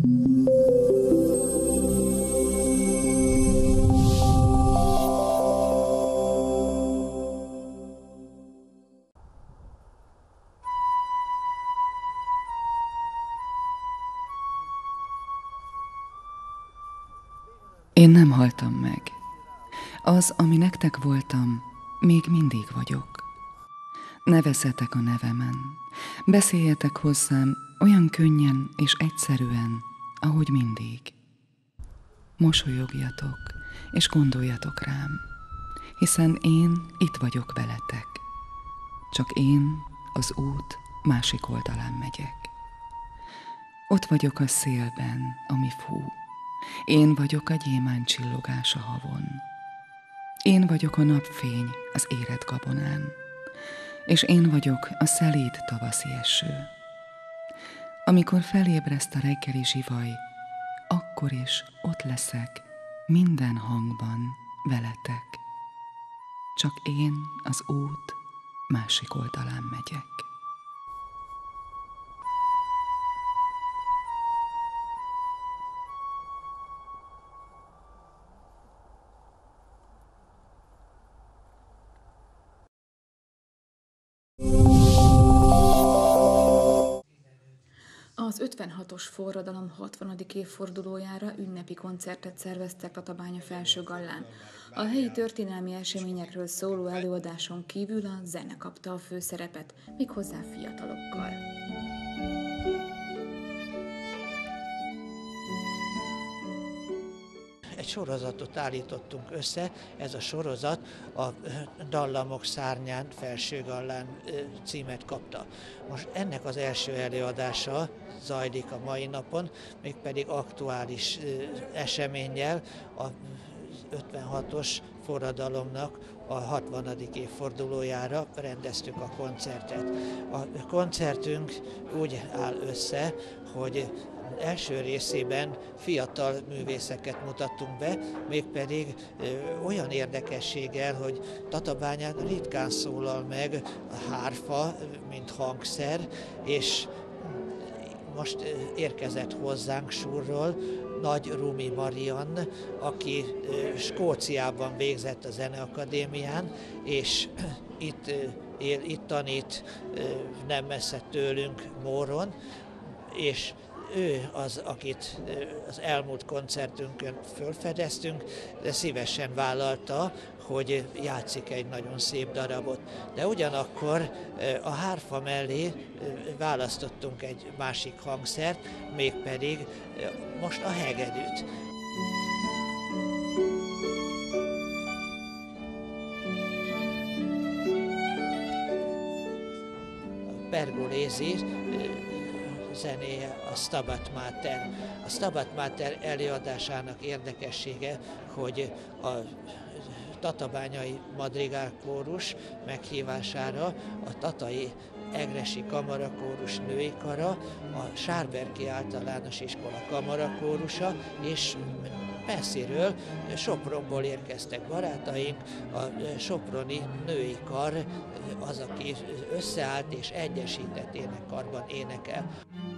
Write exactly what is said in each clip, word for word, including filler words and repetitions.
Én nem haltam meg. Az, ami nektek voltam, még mindig vagyok. Nevezzetek a nevemen, beszéljetek hozzám olyan könnyen és egyszerűen, ahogy mindig. Mosolyogjatok, és gondoljatok rám, hiszen én itt vagyok veletek. Csak én az út másik oldalán megyek. Ott vagyok a szélben, ami fú. Én vagyok a gyémánt csillogás a havon. Én vagyok a napfény az érett gabonán, és én vagyok a szelíd tavaszi eső. Amikor felébreszt a reggeli zsivaj, akkor is ott leszek minden hangban veletek. Csak én az út másik oldalán megyek. Az ötvenhatos forradalom hatvanadik évfordulójára ünnepi koncertet szerveztek Tatabánya Felsőgallán. A helyi történelmi eseményekről szóló előadáson kívül a zene kapta a főszerepet, méghozzá fiatalokkal. Egy sorozatot állítottunk össze, ez a sorozat a Dallamok szárnyán, Felsőgallán címet kapta. Most ennek az első előadása zajlik a mai napon, mégpedig aktuális eseménnyel, a ötvenhatos forradalomnak a hatvanadik évfordulójára rendeztük a koncertet. A koncertünk úgy áll össze, hogy első részében fiatal művészeket mutattunk be, mégpedig ö, olyan érdekességgel, hogy Tatabányán ritkán szólal meg a hárfa, mint hangszer, és most érkezett hozzánk Surról Nagy Rumi Marian, aki ö, Skóciában végzett a Zeneakadémián, és itt él, itt tanít ö, nem messze tőlünk, Móron, és ő az, akit az elmúlt koncertünkön fölfedeztünk, de szívesen vállalta, hogy játszik egy nagyon szép darabot. De ugyanakkor a hárfa mellé választottunk egy másik hangszert, mégpedig most a hegedűt. Pergolesi zenéje a Stabat Mater. A Stabat Mater előadásának érdekessége, hogy a tatabányai madrigálkórus meghívására a tatai egresi kamarakórus női kara, a Sárberki Általános Iskola kamarakórusa, és messziről, Sopronból érkeztek barátaink, a soproni női kar az, aki összeállt és egyesített énekkarban énekel.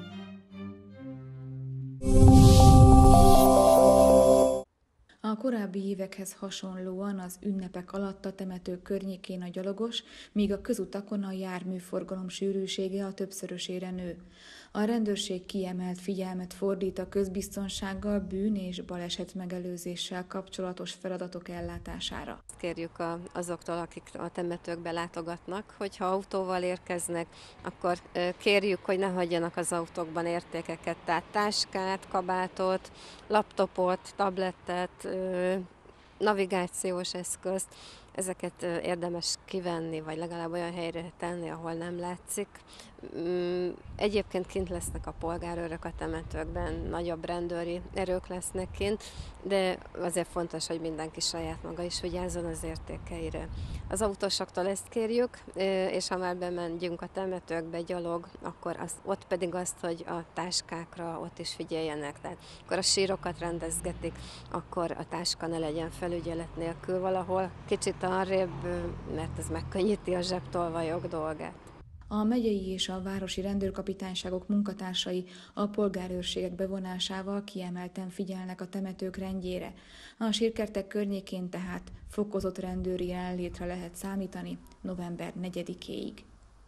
A korábbi évekhez hasonlóan az ünnepek alatt a temető környékén a gyalogos, míg a közutakon a járműforgalom sűrűsége a többszörösére nő. A rendőrség kiemelt figyelmet fordít a közbiztonsággal, bűn- és baleset megelőzéssel kapcsolatos feladatok ellátására. Kérjük a, azoktól, akik a temetőkbe látogatnak, hogyha autóval érkeznek, akkor kérjük, hogy ne hagyjanak az autókban értékeket, tehát táskát, kabátot, laptopot, tablettet, navigációs eszközt. Ezeket érdemes kivenni, vagy legalább olyan helyre tenni, ahol nem látszik. Egyébként kint lesznek a polgárőrök a temetőkben, nagyobb rendőri erők lesznek kint, de azért fontos, hogy mindenki saját maga is vigyázzon az értékeire. Az autósoktól ezt kérjük, és ha már bemegyünk a temetőkbe gyalog, akkor az, ott pedig azt, hogy a táskákra ott is figyeljenek. Tehát akkor a sírokat rendezgetik, akkor a táska ne legyen felügyelet nélkül valahol kicsit arrébb, mert ez megkönnyíti a zsebtolvajok dolgát. A megyei és a városi rendőrkapitányságok munkatársai a polgárőrségek bevonásával kiemelten figyelnek a temetők rendjére. A sírkertek környékén tehát fokozott rendőri jelenlétre lehet számítani november negyedikéig.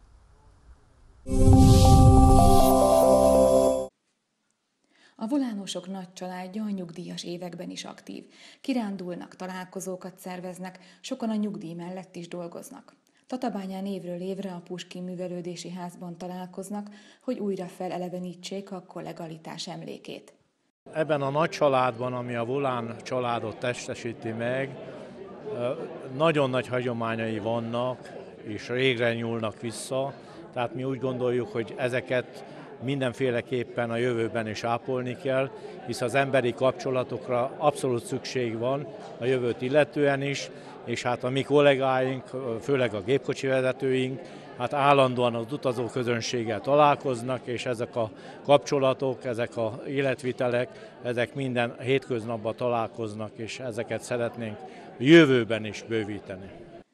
A volánosok nagy családja a nyugdíjas években is aktív. Kirándulnak, találkozókat szerveznek, sokan a nyugdíj mellett is dolgoznak. Tatabányán évről évre a Puskin Művelődési Házban találkoznak, hogy újra felelevenítsék a kollegalitás emlékét. Ebben a nagy családban, ami a Volán családot testesíti meg, nagyon nagy hagyományai vannak, és régre nyúlnak vissza, tehát mi úgy gondoljuk, hogy ezeket mindenféleképpen a jövőben is ápolni kell, hisz az emberi kapcsolatokra abszolút szükség van a jövőt illetően is, és hát a mi kollégáink, főleg a gépkocsi vezetőink, hát állandóan az utazóközönséggel találkoznak, és ezek a kapcsolatok, ezek az életvitelek, ezek minden hétköznapban találkoznak, és ezeket szeretnénk jövőben is bővíteni.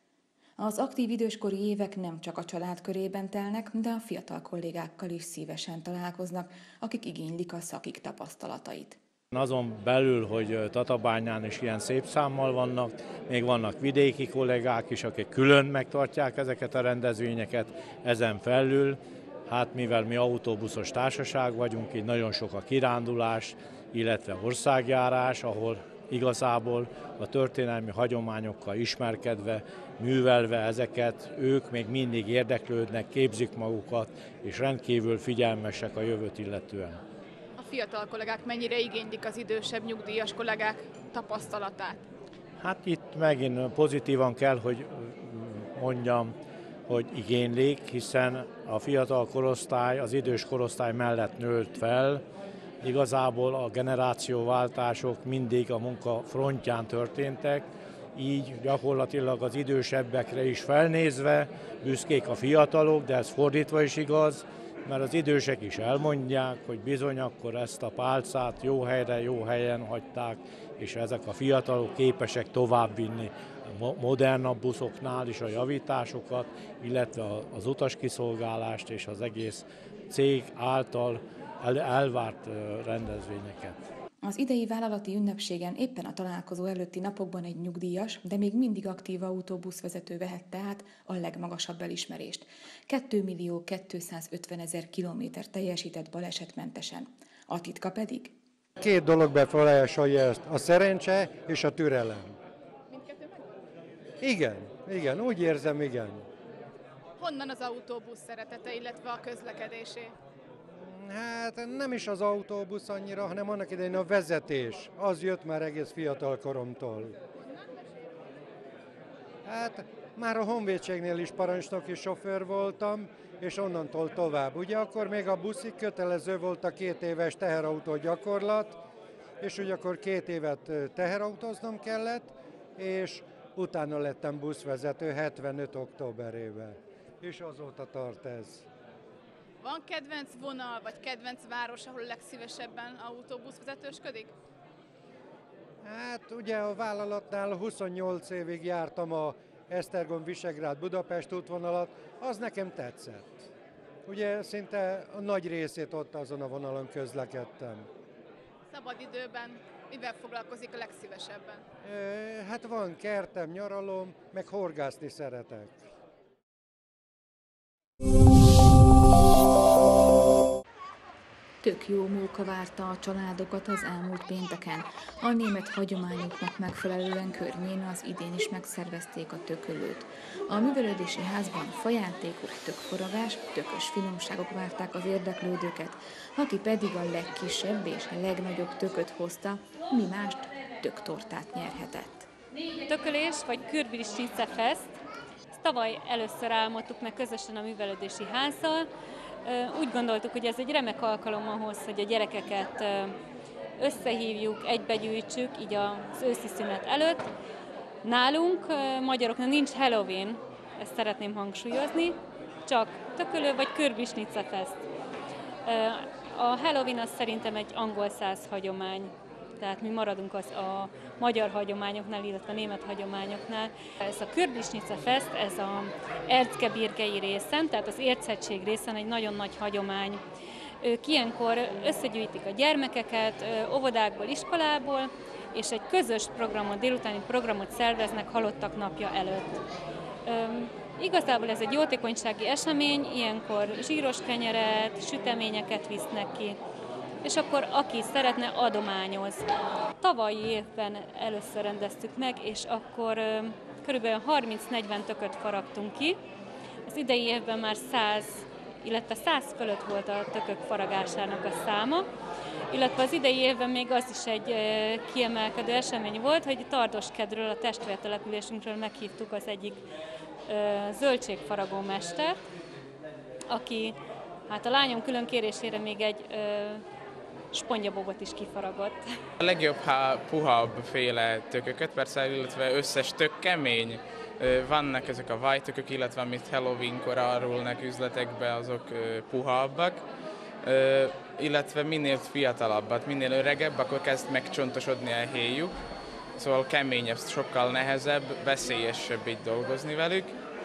Az aktív időskori évek nem csak a család körében telnek, de a fiatal kollégákkal is szívesen találkoznak, akik igénylik a szakik tapasztalatait. Azon belül, hogy Tatabányán is ilyen szép számmal vannak, még vannak vidéki kollégák is, akik külön megtartják ezeket a rendezvényeket, ezen felül, hát mivel mi autóbuszos társaság vagyunk, így nagyon sok a kirándulás, illetve országjárás, ahol igazából a történelmi hagyományokkal ismerkedve, művelve ezeket, ők még mindig érdeklődnek, képzik magukat, és rendkívül figyelmesek a jövőt illetően. A fiatal kollégák mennyire igénylik az idősebb nyugdíjas kollégák tapasztalatát? Hát itt megint pozitívan kell, hogy mondjam, hogy igénylik, hiszen a fiatal korosztály az idős korosztály mellett nőtt fel. Igazából a generációváltások mindig a munka frontján történtek, így gyakorlatilag az idősebbekre is felnézve büszkék a fiatalok, de ez fordítva is igaz, mert az idősek is elmondják, hogy bizony akkor ezt a pálcát jó helyre, jó helyen hagyták, és ezek a fiatalok képesek továbbvinni modernabb buszoknál is a javításokat, illetve az utaskiszolgálást és az egész cég által elvárt rendezvényeket. Az idei vállalati ünnepségen éppen a találkozó előtti napokban egy nyugdíjas, de még mindig aktív autóbuszvezető vehette át a legmagasabb elismerést. két millió kétszázötvenezer kilométer teljesített balesetmentesen. A titka pedig? Két dolog befolyásolja ezt, a szerencse és a türelem. Mindkettő megvan? Igen, igen, úgy érzem, igen. Honnan az autóbusz szeretete, illetve a közlekedésé? Hát nem is az autóbusz annyira, hanem annak idején a vezetés. Az jött már egész fiatal koromtól. Hát már a honvédségnél is parancsnoki sofőr voltam, és onnantól tovább. Ugye akkor még a buszig kötelező volt a két éves teherautó gyakorlat, és ugye akkor két évet teherautóznom kellett, és utána lettem buszvezető hetvenöt októberében. És azóta tart ez. Van kedvenc vonal, vagy kedvenc város, ahol legszívesebben autóbuszvezetősködik? Hát ugye a vállalatnál huszonnyolc évig jártam a Esztergom-Visegrád-Budapest útvonalat, az nekem tetszett. Ugye szinte a nagy részét ott azon a vonalon közlekedtem. Szabadidőben mivel foglalkozik a legszívesebben? Hát van kertem, nyaralom, meg horgászni szeretek. Tök jó móka várta a családokat az elmúlt pénteken. A német hagyományoknak megfelelően környén az idén is megszervezték a tökölőt. A művelődési házban fajátékok, tökforagás, tökös finomságok várták az érdeklődőket, aki pedig a legkisebb és legnagyobb tököt hozta, mi mást töktortát nyerhetett. Tökölés vagy Kürbis-Schnitzelfest. Ezt tavaly először álmodtuk meg közösen a művelődési házzal. Úgy gondoltuk, hogy ez egy remek alkalom ahhoz, hogy a gyerekeket összehívjuk, egybegyűjtsük, így az őszi szünet előtt. Nálunk, magyaroknak nincs Halloween, ezt szeretném hangsúlyozni, csak tökölő vagy Kürbis-Schnitzelfest. A Halloween az szerintem egy angol száz hagyomány. tehát mi maradunk az a magyar hagyományoknál, illetve a német hagyományoknál. Ez a Kürbisnice Fest, ez a Erzgebirgei részen, tehát az Érzhegység részen egy nagyon nagy hagyomány. Ők ilyenkor összegyűjtik a gyermekeket óvodákból, iskolából, és egy közös programot, délutáni programot szerveznek Halottak napja előtt. Üm, igazából ez egy jótékonysági esemény, ilyenkor zsíros kenyeret, süteményeket visznek ki, és akkor aki szeretne, adományoz. Tavalyi évben először rendeztük meg, és akkor üm, körülbelül harminc-negyven tököt faragtunk ki. Az idei évben már száz, illetve száz fölött volt a tökök faragásának a száma, illetve az idei évben még az is egy kiemelkedő esemény volt, hogy Tardoskedről, a testvértelepülésünkről meghívtuk az egyik zöldségfaragó mestert, aki hát a lányom külön kérésére még egy spongyabobot is kifaragott. A legjobb, ha puhabb féle tököket, persze, illetve összes tök kemény. Vannak ezek a vajtökök, illetve amit Halloween-kor árulnak üzletekbe, azok puhabbak, illetve minél fiatalabbat, minél öregebb, akkor kezd megcsontosodni a héjuk, szóval keményebb, sokkal nehezebb, veszélyesebb így dolgozni velük.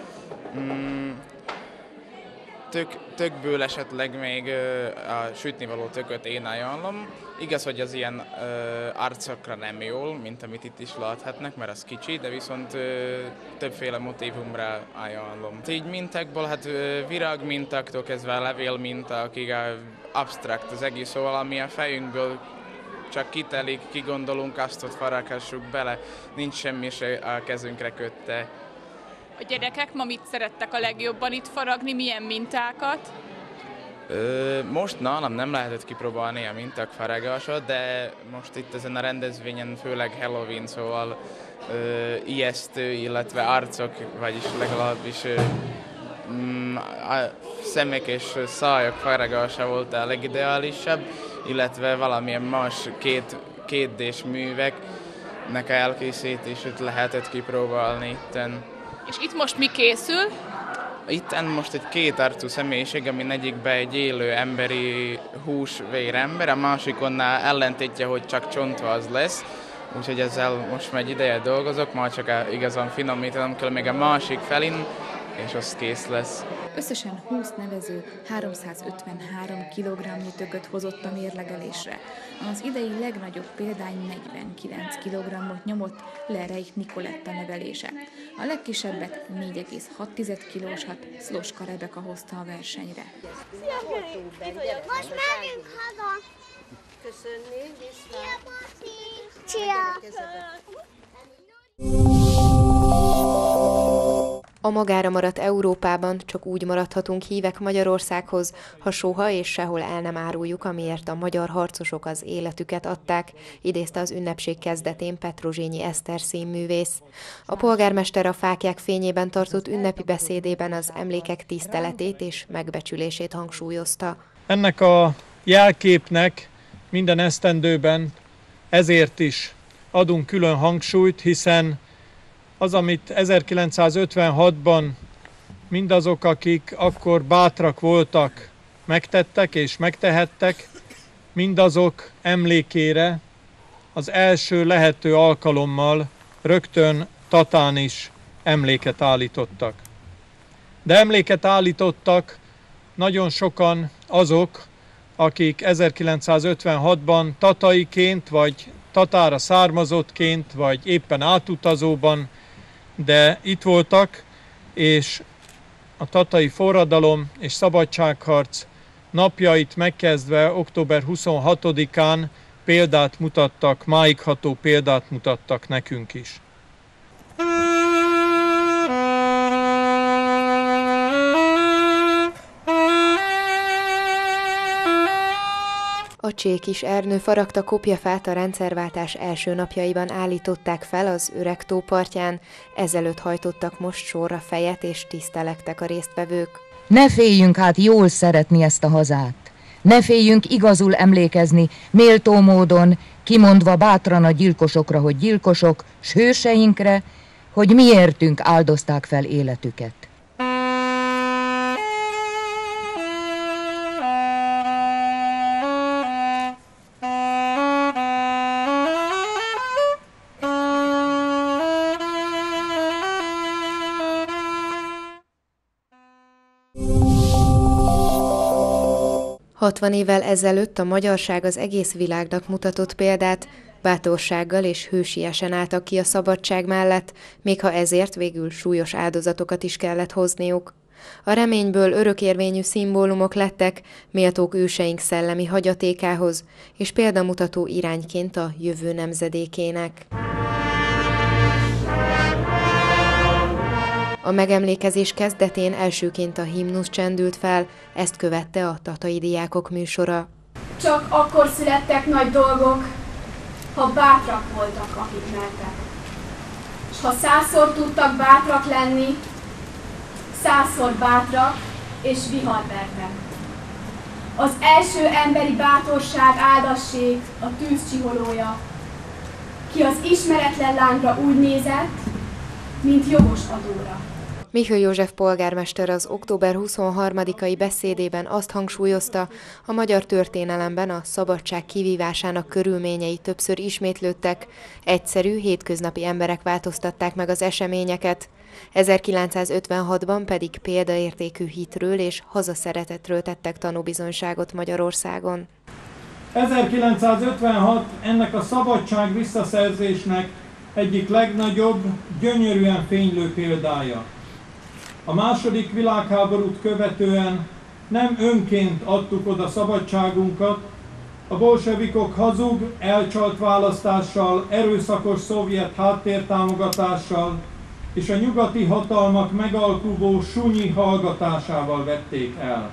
Tök, tökből esetleg még a sütnivaló tököt én ajánlom. Igaz, hogy az ilyen ö, arcokra nem jól, mint amit itt is láthatnak, mert az kicsi, de viszont ö, többféle motívumra ajánlom. Így mintákból, hát ö, virág mintáktól kezdve levél mintákig, absztrakt az egész, szóval ami a fejünkből csak kitelik, kigondolunk, azt ott faraghassuk bele, nincs semmi se a kezünkre kötte. A gyerekek ma mit szerettek a legjobban itt faragni, milyen mintákat? Ö, most nálam nem lehetett kipróbálni a minták faragását, de most itt ezen a rendezvényen, főleg Halloween, szóval ö, ijesztő, illetve arcok, vagyis legalábbis ö, mm, a szemek és szájak faragása volt a legideálisabb, illetve valamilyen más két, kétdés műveknek elkészítését lehetett kipróbálni itten. És itt most mi készül? Itten most egy kétarcú személyiség, amin egyikben egy élő emberi hús-vér ember, a másikonnál ellentétje, hogy csak csontváz lesz. Úgyhogy ezzel most már egy ideje dolgozok, már csak igazán finomítanom kell még a másik felin, és az kész lesz. Összesen húsz nevező háromszázötvenhárom kilogramnyi tököt hozott a mérlegelésre. Az idei legnagyobb példány negyvenkilenc kilogrammot nyomott Lereich Nikoletta nevelése. A legkisebbet négy egész hat kilósat Szloska Rebeka hozta a versenyre. Szia, Köri! Most megyünk haza! Köszönni, viszlát! Szia! A magára maradt Európában csak úgy maradhatunk hívek Magyarországhoz, ha soha és sehol el nem áruljuk, amiért a magyar harcosok az életüket adták, idézte az ünnepség kezdetén Petrozsényi Eszter színművész. A polgármester a fáklyák fényében tartott ünnepi beszédében az emlékek tiszteletét és megbecsülését hangsúlyozta. Ennek a jelképnek minden esztendőben ezért is adunk külön hangsúlyt, hiszen az, amit ezerkilencszázötvenhatban mindazok, akik akkor bátrak voltak, megtettek és megtehettek, mindazok emlékére az első lehető alkalommal rögtön Tatán is emléket állítottak. De emléket állítottak nagyon sokan azok, akik ezerkilencszázötvenhatban tataiként, vagy tatára származottként, vagy éppen átutazóban, de itt voltak, és a tatai forradalom és szabadságharc napjait megkezdve október huszonhatodikán példát mutattak, máigható példát mutattak nekünk is. A Csékis Ernő faragta kopjafát a rendszerváltás első napjaiban állították fel az Öreg tó partján, ezelőtt hajtottak most sorra fejet és tisztelektek a résztvevők. Ne féljünk hát jól szeretni ezt a hazát, ne féljünk igazul emlékezni, méltó módon, kimondva bátran a gyilkosokra, hogy gyilkosok, s hőseinkre, hogy miértünk áldozták fel életüket. hatvan évvel ezelőtt a magyarság az egész világnak mutatott példát, bátorsággal és hősiesen álltak ki a szabadság mellett, még ha ezért végül súlyos áldozatokat is kellett hozniuk. A reményből örökérvényű szimbólumok lettek, méltók őseink szellemi hagyatékához, és példamutató irányként a jövő nemzedékének. A megemlékezés kezdetén elsőként a himnusz csendült fel, ezt követte a tatai diákok műsora. Csak akkor születtek nagy dolgok, ha bátrak voltak, akik mertek. És ha százszor tudtak bátrak lenni, százszor bátrak és viharvertek. Az első emberi bátorság áldassék a tűz csiholója, ki az ismeretlen lángra úgy nézett, mint jogos adóra. Mihály József polgármester az október huszonharmadikai beszédében azt hangsúlyozta, a magyar történelemben a szabadság kivívásának körülményei többször ismétlődtek, egyszerű, hétköznapi emberek változtatták meg az eseményeket. ezerkilencszázötvenhatban pedig példaértékű hitről és hazaszeretetről tettek tanúbizonyságot Magyarországon. ezerkilencszázötvenhat ennek a szabadság visszaszerzésnek egyik legnagyobb, gyönyörűen fénylő példája. A második világháborút követően nem önként adtuk oda szabadságunkat, a bolsevikok hazug, elcsalt választással, erőszakos szovjet háttértámogatással és a nyugati hatalmak megalkuvó sunyi hallgatásával vették el.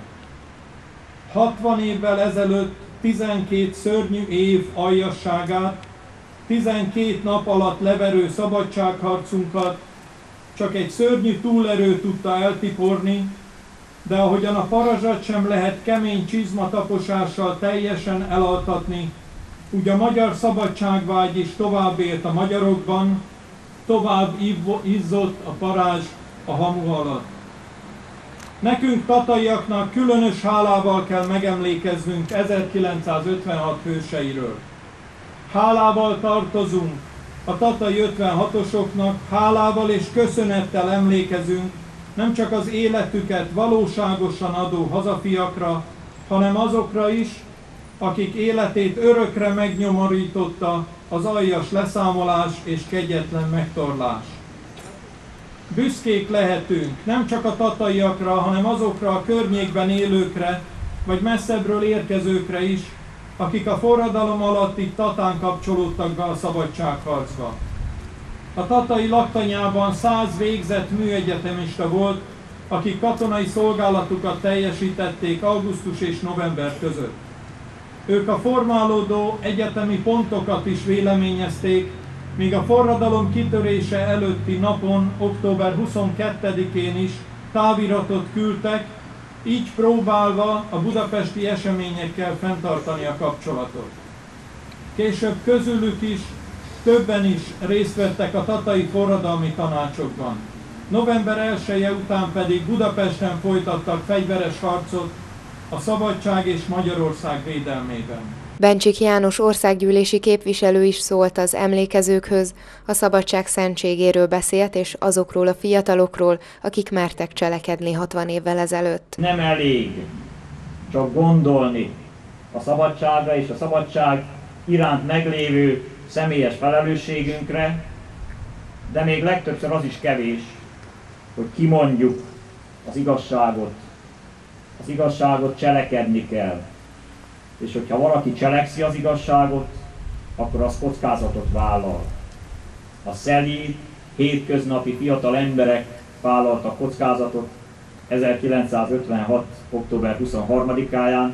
hatvan évvel ezelőtt tizenkét szörnyű év aljasságát, tizenkét nap alatt leverő szabadságharcunkat csak egy szörnyű túlerő tudta eltiporni, de ahogyan a parazsat sem lehet kemény csizmataposással teljesen elaltatni, úgy a magyar szabadságvágy is tovább élt a magyarokban, tovább izzott a parázs a hamu alatt. Nekünk tataiaknak különös hálával kell megemlékeznünk ezerkilencszázötvenhat hőseiről. Hálával tartozunk a tatai ötvenhatosoknak, hálával és köszönettel emlékezünk nem csak az életüket valóságosan adó hazafiakra, hanem azokra is, akik életét örökre megnyomorította az aljas leszámolás és kegyetlen megtorlás. Büszkék lehetünk nem csak a tataiakra, hanem azokra a környékben élőkre, vagy messzebbről érkezőkre is, akik a forradalom alatt itt Tatán kapcsolódtak be a szabadságharcba. A tatai laktanyában száz végzett műegyetemista volt, akik katonai szolgálatukat teljesítették augusztus és november között. Ők a formálódó egyetemi pontokat is véleményezték, míg a forradalom kitörése előtti napon, október huszonkettedikén is táviratot küldtek, így próbálva a budapesti eseményekkel fenntartani a kapcsolatot. Később közülük is többen is részt vettek a tatai forradalmi tanácsokban. november elseje után pedig Budapesten folytattak fegyveres harcot a szabadság és Magyarország védelmében. Bencsik János országgyűlési képviselő is szólt az emlékezőkhöz, a szabadság szentségéről beszélt, és azokról a fiatalokról, akik mertek cselekedni hatvan évvel ezelőtt. Nem elég csak gondolni a szabadságra és a szabadság iránt meglévő személyes felelősségünkre, de még legtöbbször az is kevés, hogy kimondjuk az igazságot. Az igazságot cselekedni kell. És hogyha valaki cselekszi az igazságot, akkor az kockázatot vállal. A szelíd, hétköznapi fiatal emberek vállaltak kockázatot ezerkilencszázötvenhat. október huszonharmadikáján,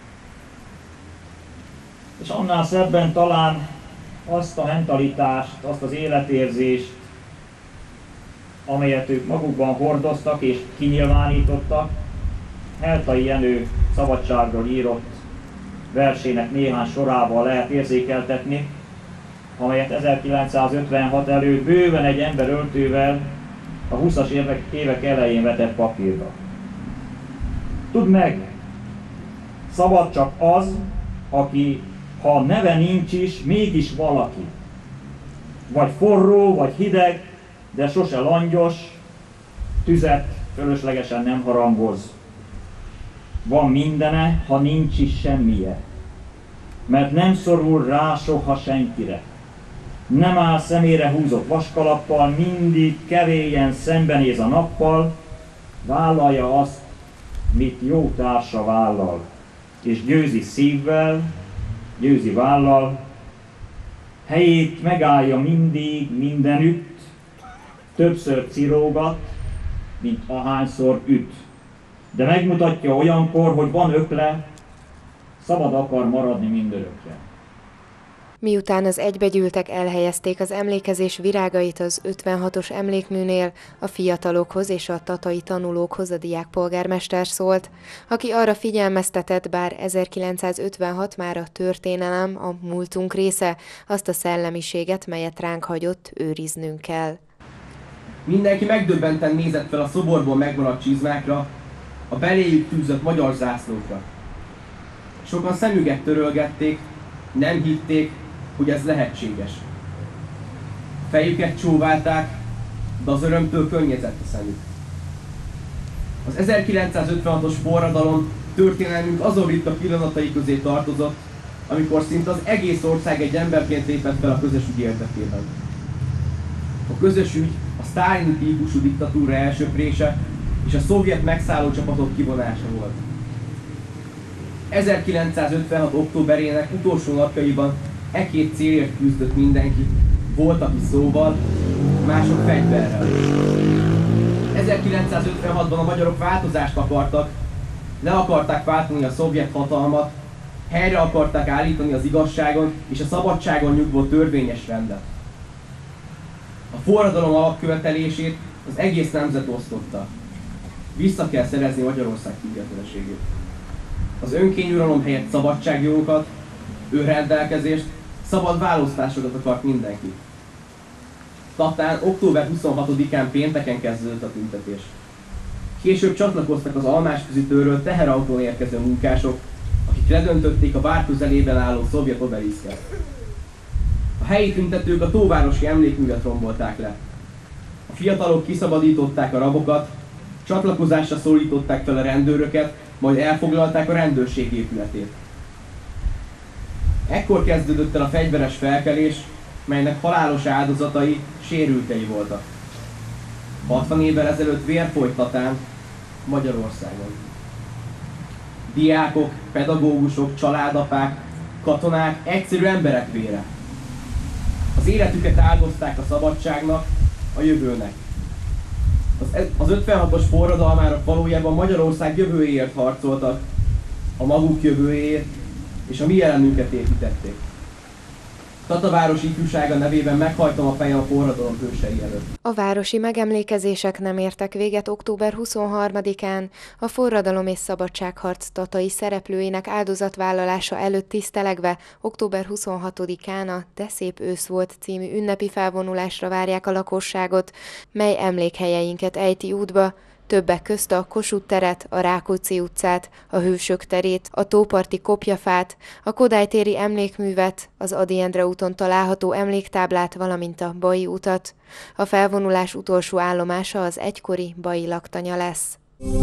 és annál szebben talán azt a mentalitást, azt az életérzést, amelyet ők magukban hordoztak és kinyilvánítottak, Heltai Jenő szabadságról írott versének néhány sorával lehet érzékeltetni, amelyet ezerkilencszázötvenhat előtt bőven egy emberöltővel a huszas évek, évek elején vetett papírra. Tudd meg, szabad csak az, aki, ha a neve nincs is, mégis valaki. Vagy forró, vagy hideg, de sose langyos, tüzet fölöslegesen nem harangoz. van mindene, ha nincs is semmije. Mert nem szorul rá soha senkire. Nem áll szemére húzott vaskalappal, mindig kevélyen szembenéz a nappal, vállalja azt, mit jó társa vállal, és győzi szívvel, győzi vállal, helyét megállja mindig, mindenütt, többször cirógat, mint ahányszor üt. De megmutatja olyankor, hogy van ökle, szabad akar maradni mindörökre. Miután az egybegyűltek elhelyezték az emlékezés virágait az ötvenhatos emlékműnél, a fiatalokhoz és a tatai tanulókhoz a diákpolgármester szólt, aki arra figyelmeztetett, bár ezerkilencszázötvenhat már a történelem, a múltunk része, azt a szellemiséget, melyet ránk hagyott, őriznünk kell. Mindenki megdöbbenten nézett fel a szoborból megmaradt csizmákra, a beléjük tűzött magyar zászlókra. Sokan szemüket törölgették, nem hitték, hogy ez lehetséges. Fejüket csóválták, de az örömtől könnyezett a szemük. Az ezerkilencszázötvenhatos forradalom történelmünk azon ritka pillanatai közé tartozott, amikor szinte az egész ország egy emberként lépett fel a közös ügy érdekében. A közös ügy a sztálini típusú diktatúra elsöprése és a szovjet megszálló csapatok kivonása volt. ezerkilencszázötvenhat októberének utolsó napjaiban e két célért küzdött mindenki, volt, aki szóval, mások fegyverrel. ezerkilencszázötvenhatban a magyarok változást akartak, le akarták váltani a szovjet hatalmat, helyre akarták állítani az igazságon és a szabadságon nyugvó törvényes rendet. A forradalom alapkövetelését az egész nemzet osztotta. Vissza kell szerezni Magyarország függetlenségét. Az önkényuralom helyett szabadságjogokat, önrendelkezést, szabad választásokat akart mindenki. Tatán október huszonhatodikán pénteken kezdődött a tüntetés. Később csatlakoztak az Almásküzitőről teherautón érkező munkások, akik ledöntötték a vár közelében álló szovjet obeliszket. A helyi tüntetők a Tóvárosi emlékművet rombolták le. A fiatalok kiszabadították a rabokat, csatlakozásra szólították fel a rendőröket, majd elfoglalták a rendőrség épületét. Ekkor kezdődött el a fegyveres felkelés, melynek halálos áldozatai sérültei voltak. hatvan évvel ezelőtt vér folyt Tatán, Magyarországon. Diákok, pedagógusok, családapák, katonák, egyszerű emberek vére. Az életüket áldozták a szabadságnak, a jövőnek. Az, az ötvenhatos forradalmára valójában Magyarország jövőjéért harcoltak, a maguk jövőjéért és a mi jelenünket építették. Tataváros ifjúsága nevében meghajtom a fejem a forradalom hősei előtt. A városi megemlékezések nem értek véget október huszonharmadikán, a forradalom és szabadságharc tatai szereplőinek áldozatvállalása előtt tisztelegve október huszonhatodikán a De szép ősz volt című ünnepi felvonulásra várják a lakosságot, mely emlékhelyeinket ejti útba, többek közt a Kossuth teret, a Rákóczi utcát, a Hősök terét, a Tóparti kopjafát, a Kodály téri emlékművet, az Ady Endre úton található emléktáblát, valamint a Bai utat. A felvonulás utolsó állomása az egykori Bai laktanya lesz.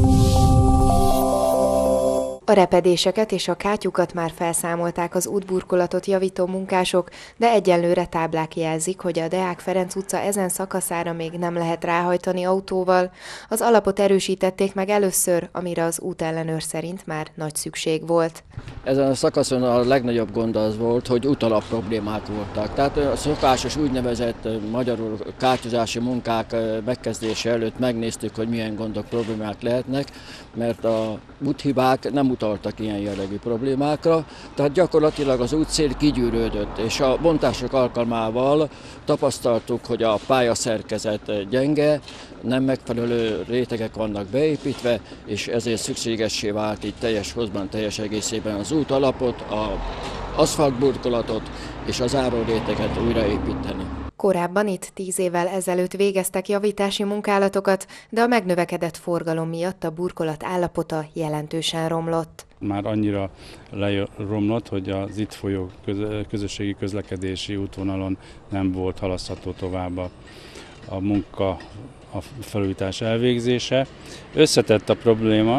A repedéseket és a kátyukat már felszámolták az útburkolatot javító munkások, de egyelőre táblák jelzik, hogy a Deák Ferenc utca ezen szakaszára még nem lehet ráhajtani autóval. Az alapot erősítették meg először, amire az útellenőr szerint már nagy szükség volt. Ezen a szakaszon a legnagyobb gond az volt, hogy utalap problémák voltak. Tehát a szokásos úgynevezett magyarul kátyuzási munkák megkezdése előtt megnéztük, hogy milyen gondok, problémák lehetnek, mert a úthibák nem utaltak ilyen jellegű problémákra, tehát gyakorlatilag az útszél kigyűrődött, és a bontások alkalmával tapasztaltuk, hogy a pályaszerkezet gyenge, nem megfelelő rétegek vannak beépítve, és ezért szükségessé vált így teljes hozban, teljes egészében az útalapot, az aszfaltburkolatot és az záróréteget újraépíteni. Korábban itt tíz évvel ezelőtt végeztek javítási munkálatokat, de a megnövekedett forgalom miatt a burkolat állapota jelentősen romlott. Már annyira leromlott, hogy az itt folyó közösségi közlekedési útvonalon nem volt halasztható tovább a, a munka, a felújítás elvégzése. Összetett a probléma,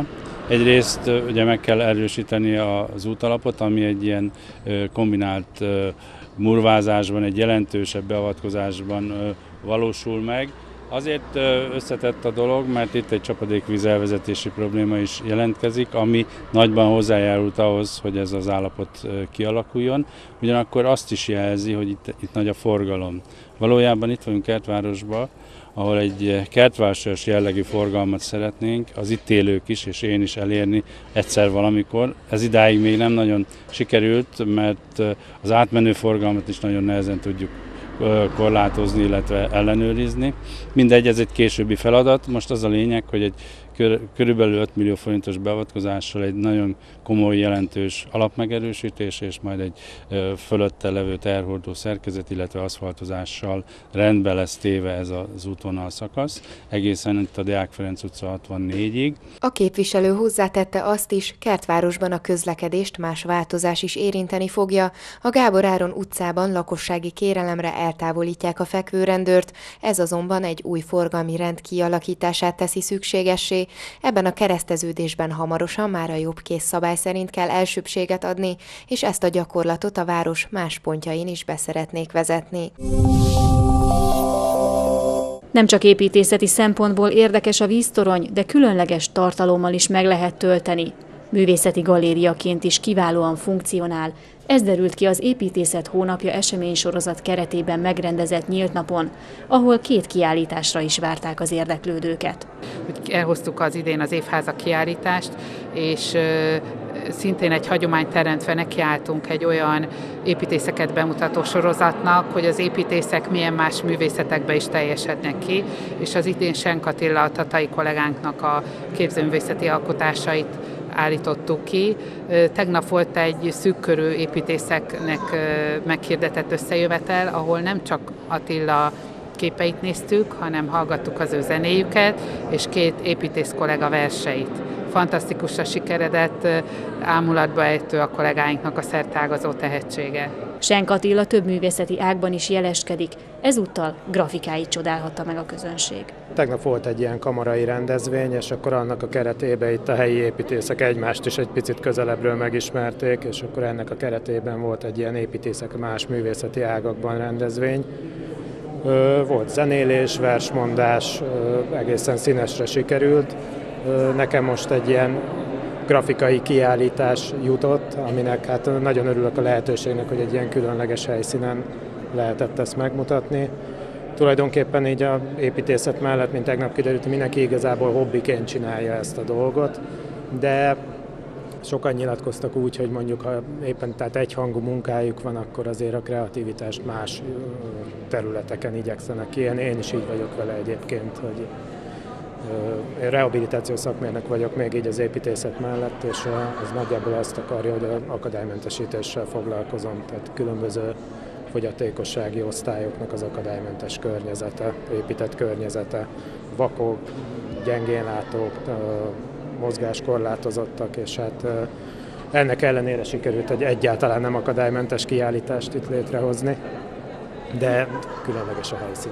Egyrészt ugye meg kell erősíteni az útalapot, ami egy ilyen kombinált murvázásban, egy jelentősebb beavatkozásban valósul meg. Azért összetett a dolog, mert itt egy csapadékvíz elvezetési probléma is jelentkezik, ami nagyban hozzájárult ahhoz, hogy ez az állapot kialakuljon. Ugyanakkor azt is jelzi, hogy itt, itt nagy a forgalom. Valójában itt vagyunk Kertvárosban, ahol egy kertvárosos jellegű forgalmat szeretnénk, az itt élők is és én is elérni egyszer valamikor. Ez idáig még nem nagyon sikerült, mert az átmenő forgalmat is nagyon nehezen tudjuk korlátozni, illetve ellenőrizni. Mindegy, ez egy későbbi feladat. Most az a lényeg, hogy egy körülbelül öt millió forintos beavatkozással egy nagyon komoly, jelentős alapmegerősítés és majd egy fölötte levő terhordó szerkezet, illetve aszfaltozással rendbe lesz téve ez az útvonal szakasz, egészen itt a Deák Ferenc utca hatvannégyig. A képviselő hozzátette azt is, Kertvárosban a közlekedést más változás is érinteni fogja. A Gábor Áron utcában lakossági kérelemre eltávolítják a fekvőrendőrt, ez azonban egy új forgalmi rend kialakítását teszi szükségessé. Ebben a kereszteződésben hamarosan már a jobbkész szabály szerint kell elsőbbséget adni, és ezt a gyakorlatot a város más pontjain is beszeretnék vezetni. Nem csak építészeti szempontból érdekes a víztorony, de különleges tartalommal is meg lehet tölteni. Művészeti galériaként is kiválóan funkcionál. Ez derült ki az Építészet hónapja eseménysorozat keretében megrendezett nyílt napon, ahol két kiállításra is várták az érdeklődőket. Elhoztuk az idén az évháza kiállítást, és szintén egy hagyományt teremtve nekiálltunk egy olyan építészeket bemutató sorozatnak, hogy az építészek milyen más művészetekbe is teljesednek ki, és az idén Senk Attila, a tatai kollégánknak a képzőművészeti alkotásait állítottuk ki. Tegnap volt egy szűkkörű építészeknek meghirdetett összejövetel, ahol nem csak Attila képeit néztük, hanem hallgattuk az ő zenéjüket, és két építész kollega verseit. Fantasztikusra sikeredett, ámulatba ejtő a kollégáinknak a szerteágazó tehetsége. Senk Attila több művészeti ágban is jeleskedik, ezúttal grafikáit csodálhatta meg a közönség. Tegnap volt egy ilyen kamarai rendezvény, és akkor annak a keretében itt a helyi építészek egymást is egy picit közelebbről megismerték, és akkor ennek a keretében volt egy ilyen építészek más művészeti ágakban rendezvény. Volt zenélés, versmondás, egészen színesre sikerült. Nekem most egy ilyen grafikai kiállítás jutott, aminek hát nagyon örülök a lehetőségnek, hogy egy ilyen különleges helyszínen lehetett ezt megmutatni. Tulajdonképpen így az építészet mellett, mint tegnap kiderült, mindenki igazából hobbiként csinálja ezt a dolgot, de sokan nyilatkoztak úgy, hogy mondjuk ha éppen tehát egyhangú munkájuk van, akkor azért a kreativitást más területeken igyekszenek ki. Én is így vagyok vele egyébként, hogy én rehabilitációs szakmérnök vagyok még így az építészet mellett, és az nagyjából azt akarja, hogy az akadálymentesítéssel foglalkozom, tehát különböző fogyatékossági osztályoknak az akadálymentes környezete, épített környezete, vakok, gyengénlátók, mozgáskorlátozottak, és hát ennek ellenére sikerült egy egyáltalán nem akadálymentes kiállítást itt létrehozni, de különleges a helyszín.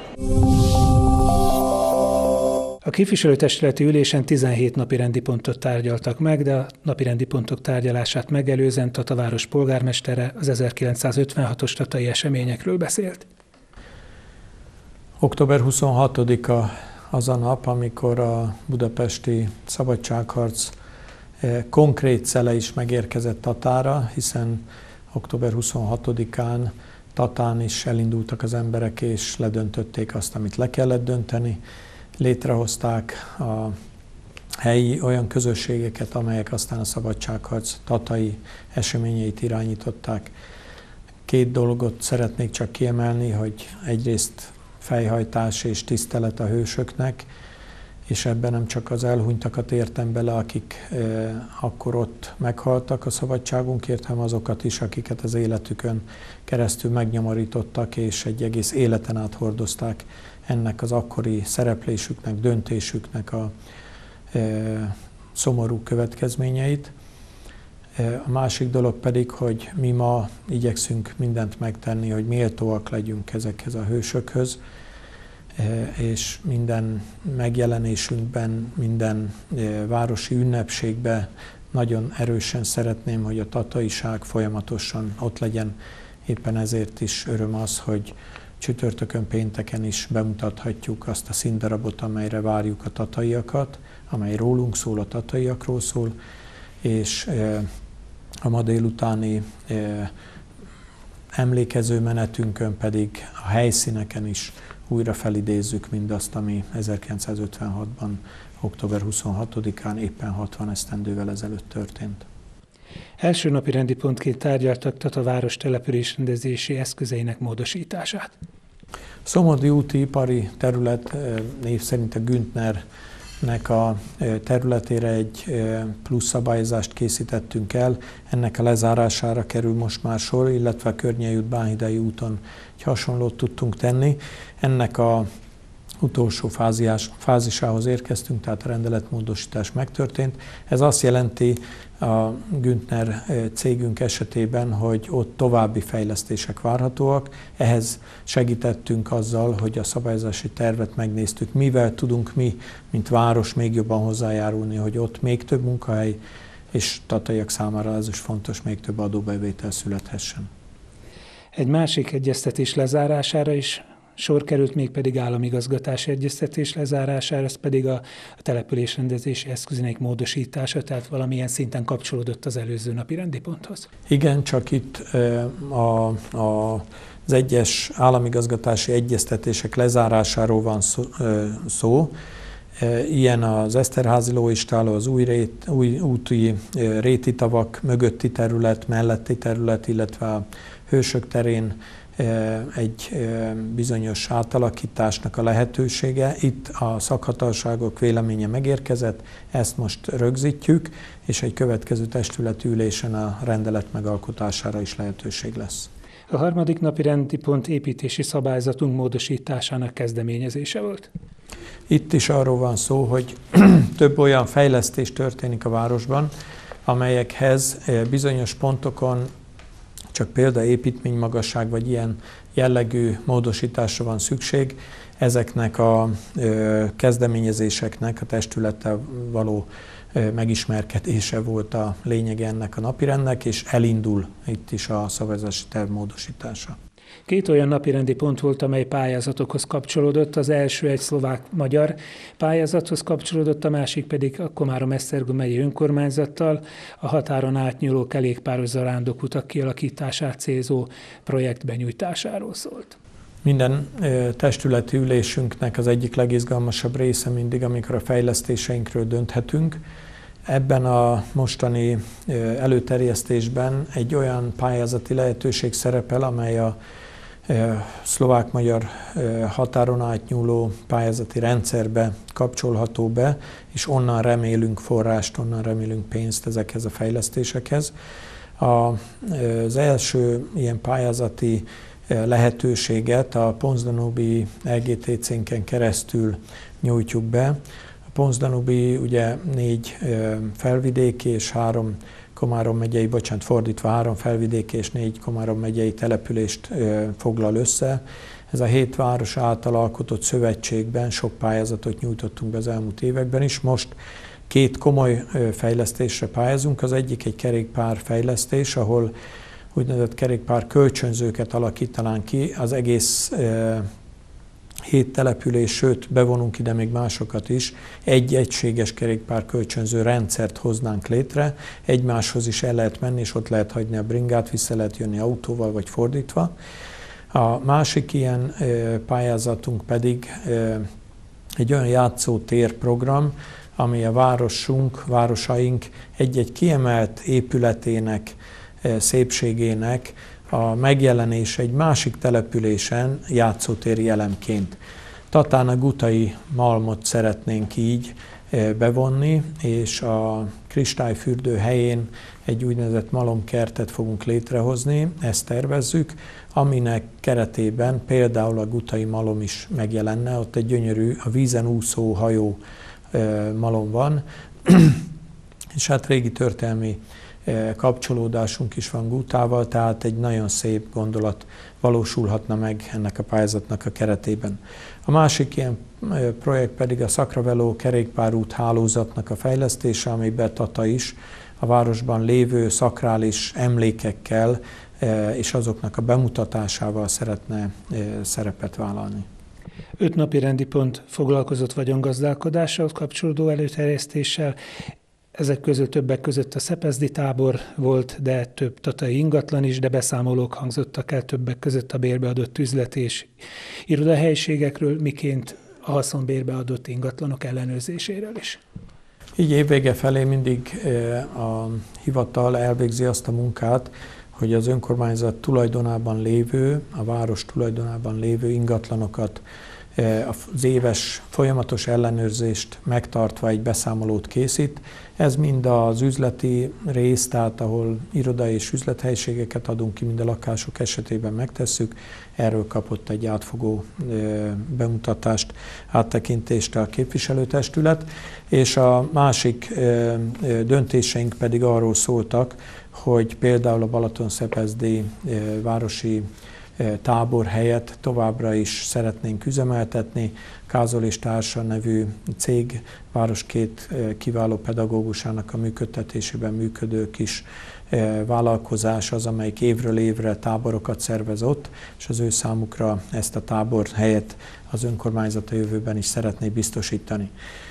A képviselőtestületi ülésen tizenhét napirendi pontot tárgyaltak meg, de a napirendi pontok tárgyalását megelőzően Tataváros polgármestere az ezerkilencszázötvenhatos tatai eseményekről beszélt. október huszonhatodika az a nap, amikor a budapesti szabadságharc konkrét szele is megérkezett Tatára, hiszen október huszonhatodikán Tatán is elindultak az emberek, és ledöntötték azt, amit le kellett dönteni. Létrehozták a helyi olyan közösségeket, amelyek aztán a szabadságharc tatai eseményeit irányították. Két dolgot szeretnék csak kiemelni, hogy egyrészt fejhajtás és tisztelet a hősöknek, és ebben nem csak az elhunytakat értem bele, akik eh, akkor ott meghaltak a szabadságunkért, hanem azokat is, akiket az életükön keresztül megnyomorítottak, és egy egész életen át hordozták ennek az akkori szereplésüknek, döntésüknek a e, szomorú következményeit. E, a másik dolog pedig, hogy mi ma igyekszünk mindent megtenni, hogy méltóak legyünk ezekhez a hősökhöz. és minden megjelenésünkben, minden városi ünnepségben nagyon erősen szeretném, hogy a tataiság folyamatosan ott legyen. Éppen ezért is öröm az, hogy csütörtökön, pénteken is bemutathatjuk azt a színdarabot, amelyre várjuk a tataiakat, amely rólunk szól, a tataiakról szól, és a ma délutáni emlékező menetünkön pedig a helyszíneken is újra felidézzük mindazt, ami ezerkilencszázötvenhatban, október huszonhatodikán éppen hatvan esztendővel ezelőtt történt. Első napi rendi pontként tárgyaltak Tata város településrendezési eszközeinek módosítását. Szomodi úti ipari terület név szerint a Güntnernek a területére egy plusz szabályozást készítettünk el. Ennek a lezárására kerül most már sor, illetve a Környei út, Bánhidai úton egy hasonlót tudtunk tenni. Ennek a utolsó fázis, fázisához érkeztünk, tehát a rendeletmódosítás megtörtént. Ez azt jelenti a Güntner cégünk esetében, hogy ott további fejlesztések várhatóak. Ehhez segítettünk azzal, hogy a szabályozási tervet megnéztük, mivel tudunk mi, mint város még jobban hozzájárulni, hogy ott még több munkahely, és tataiak számára ez is fontos, még több adóbevétel születhessen. Egy másik egyeztetés lezárására is sor került, mégpedig államigazgatási egyeztetés lezárására, ez pedig a településrendezési eszközének módosítása, tehát valamilyen szinten kapcsolódott az előző napi rendi ponthoz. Igen, csak itt a, a, az egyes államigazgatási egyeztetések lezárásáról van szó. szó. Ilyen az Eszterházi lóistáló, az új, rét, új úti réti tavak mögötti terület, melletti terület, illetve a Hősök terén egy bizonyos átalakításnak a lehetősége. Itt a szakhatóságok véleménye megérkezett, ezt most rögzítjük, és egy következő testületi ülésen a rendelet megalkotására is lehetőség lesz. A harmadik napi rendi pont építési szabályzatunk módosításának kezdeményezése volt. Itt is arról van szó, hogy több olyan fejlesztés történik a városban, amelyekhez bizonyos pontokon csak példa építménymagasság vagy ilyen jellegű módosításra van szükség. Ezeknek a kezdeményezéseknek a testülettel való megismerkedése volt a lényege ennek a napirendnek, és elindul itt is a szavazási terv módosítása. Két olyan napirendi pont volt, amely pályázatokhoz kapcsolódott. Az első egy szlovák-magyar pályázathoz kapcsolódott, a másik pedig a Komárom-Esztergom megyei önkormányzattal a határon átnyúló kerékpáros zarándokutak kialakítását célzó projekt benyújtásáról szólt. Minden testületi ülésünknek az egyik legizgalmasabb része mindig, amikor a fejlesztéseinkről dönthetünk. Ebben a mostani előterjesztésben egy olyan pályázati lehetőség szerepel, amely a szlovák-magyar határon átnyúló pályázati rendszerbe kapcsolható be, és onnan remélünk forrást, onnan remélünk pénzt ezekhez a fejlesztésekhez. Az első ilyen pályázati lehetőséget a Pons Danubii el gé té cénken keresztül nyújtjuk be. A Pons Danubii ugye négy felvidéki és három Komárom megyei, bocsánat, fordítva három felvidéki és négy Komárom megyei települést foglal össze. Ez a hét város által alkotott szövetségben sok pályázatot nyújtottunk be az elmúlt években is. Most két komoly fejlesztésre pályázunk. Az egyik egy kerékpár fejlesztés, ahol úgynevezett kerékpár kölcsönzőket alakítanánk ki. Az egész hét település, sőt bevonunk ide még másokat is, egy egységes kerékpár kölcsönző rendszert hoznánk létre, egymáshoz is el lehet menni, és ott lehet hagyni a bringát, vissza lehet jönni autóval, vagy fordítva. A másik ilyen pályázatunk pedig egy olyan játszótér program, ami a városunk, városaink egy-egy kiemelt épületének, szépségének a megjelenés egy másik településen játszótéri elemként. Tatán a Gutai Malmot szeretnénk így bevonni, és a Kristályfürdő helyén egy úgynevezett malomkertet fogunk létrehozni, ezt tervezzük, aminek keretében például a Gutai Malom is megjelenne, ott egy gyönyörű, a vízen úszó hajó malom van, és hát régi történelmi kapcsolódásunk is van Gútával, tehát egy nagyon szép gondolat valósulhatna meg ennek a pályázatnak a keretében. A másik ilyen projekt pedig a Sacravelo kerékpárút hálózatnak a fejlesztése, amiben Tata is a városban lévő szakrális emlékekkel és azoknak a bemutatásával szeretne szerepet vállalni. Öt napi rendi pont foglalkozott vagyongazdálkodással kapcsolódó előterjesztéssel. Ezek közül többek között a Szepezdi tábor volt, de több tatai ingatlan is, de beszámolók hangzottak el többek között a bérbeadott üzlet és irodahelyiségekről, miként a haszonbérbe adott ingatlanok ellenőrzéséről is. Így évvége felé mindig a hivatal elvégzi azt a munkát, hogy az önkormányzat tulajdonában lévő, a város tulajdonában lévő ingatlanokat az éves folyamatos ellenőrzést megtartva egy beszámolót készít. Ez mind az üzleti rész, tehát ahol irodai és üzlethelyiségeket adunk ki, mind a lakások esetében megtesszük. Erről kapott egy átfogó bemutatást, áttekintést a képviselőtestület, és a másik döntéseink pedig arról szóltak, hogy például a Balatonszepezdi városi tábor helyett továbbra is szeretnénk üzemeltetni. Kázol és Társa nevű cég, város két kiváló pedagógusának a működtetésében működő kis vállalkozás az, amelyik évről évre táborokat szervez ott, és az ő számukra ezt a tábor helyet az önkormányzat a jövőben is szeretné biztosítani.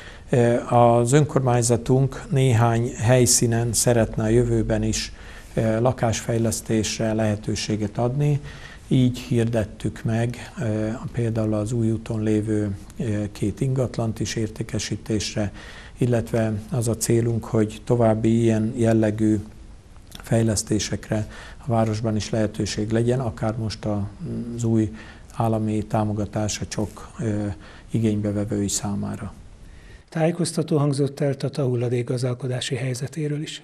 Az önkormányzatunk néhány helyszínen szeretne a jövőben is lakásfejlesztésre lehetőséget adni. Így hirdettük meg például az új úton lévő két ingatlant is értékesítésre, illetve az a célunk, hogy további ilyen jellegű fejlesztésekre a városban is lehetőség legyen, akár most az új állami támogatás a csok igénybevevői számára. Tájékoztató hangzott el Tata hulladékgazdálkodási helyzetéről is.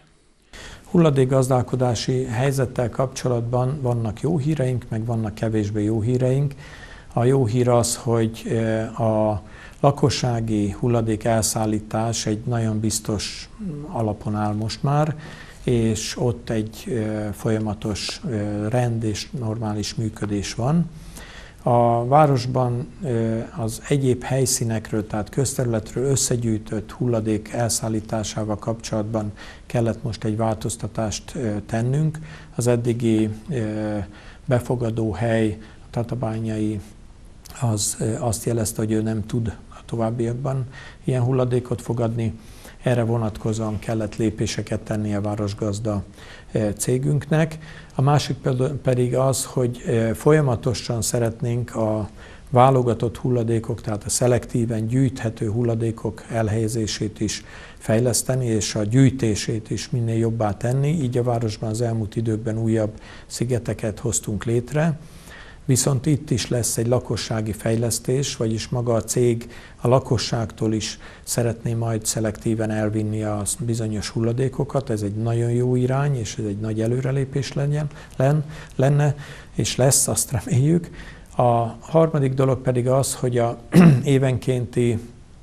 Hulladékgazdálkodási helyzettel kapcsolatban vannak jó híreink, meg vannak kevésbé jó híreink. A jó hír az, hogy a lakossági hulladék elszállítás egy nagyon biztos alapon áll most már, és ott egy folyamatos rend és normális működés van. A városban az egyéb helyszínekről, tehát közterületről összegyűjtött hulladék elszállításával kapcsolatban kellett most egy változtatást tennünk. Az eddigi befogadó hely, a tatabányai, az azt jelezte, hogy ő nem tud a továbbiakban ilyen hulladékot fogadni. Erre vonatkozóan kellett lépéseket tenni a városgazda cégünknek. A másik pedig az, hogy folyamatosan szeretnénk a válogatott hulladékok, tehát a szelektíven gyűjthető hulladékok elhelyezését is fejleszteni, és a gyűjtését is minél jobbá tenni. Így a városban az elmúlt időkben újabb szigeteket hoztunk létre. Viszont itt is lesz egy lakossági fejlesztés, vagyis maga a cég a lakosságtól is szeretné majd szelektíven elvinni a bizonyos hulladékokat. Ez egy nagyon jó irány, és ez egy nagy előrelépés legyen, lenne, és lesz, azt reméljük. A harmadik dolog pedig az, hogy a évenkénti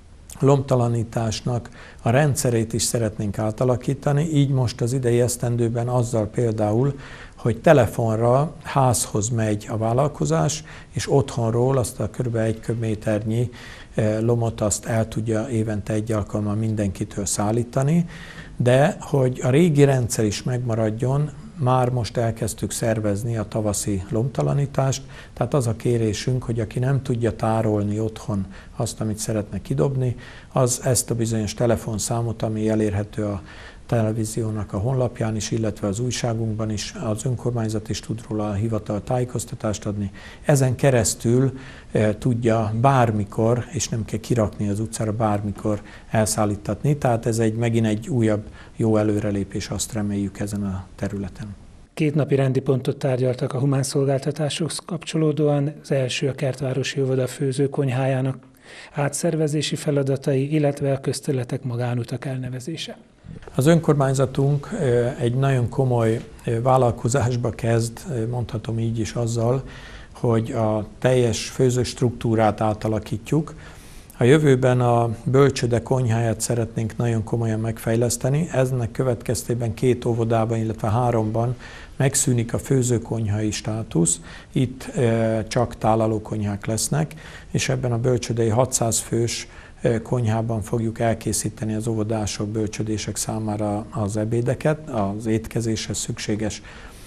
lombtalanításnak a rendszerét is szeretnénk átalakítani, így most az idei esztendőben azzal például, hogy telefonra házhoz megy a vállalkozás, és otthonról azt a kb. egy köbméternyi lomot azt el tudja évente egy alkalommal mindenkitől szállítani, de hogy a régi rendszer is megmaradjon, már most elkezdtük szervezni a tavaszi lombtalanítást, tehát az a kérésünk, hogy aki nem tudja tárolni otthon azt, amit szeretne kidobni, az ezt a bizonyos telefonszámot, ami elérhető a televíziónak a honlapján is, illetve az újságunkban is, az önkormányzat is tud róla a hivatal tájékoztatást adni. Ezen keresztül e, tudja bármikor, és nem kell kirakni az utcára, bármikor elszállítatni. Tehát ez egy megint egy újabb jó előrelépés, azt reméljük ezen a területen. Két napi rendi pontot tárgyaltak a humán szolgáltatáshoz kapcsolódóan. Az első a Kertvárosi Óvoda főzőkonyhájának átszervezési feladatai, illetve a közterületek magánutak elnevezése. Az önkormányzatunk egy nagyon komoly vállalkozásba kezd, mondhatom így is azzal, hogy a teljes főzőstruktúrát átalakítjuk. A jövőben a bölcsőde konyháját szeretnénk nagyon komolyan megfejleszteni. Eznek következtében két óvodában, illetve háromban megszűnik a főzőkonyhai státusz. Itt e, csak tálalókonyhák lesznek, és ebben a bölcsődei hatszáz fős e, konyhában fogjuk elkészíteni az óvodások, bölcsödések számára az ebédeket, az étkezéshez szükséges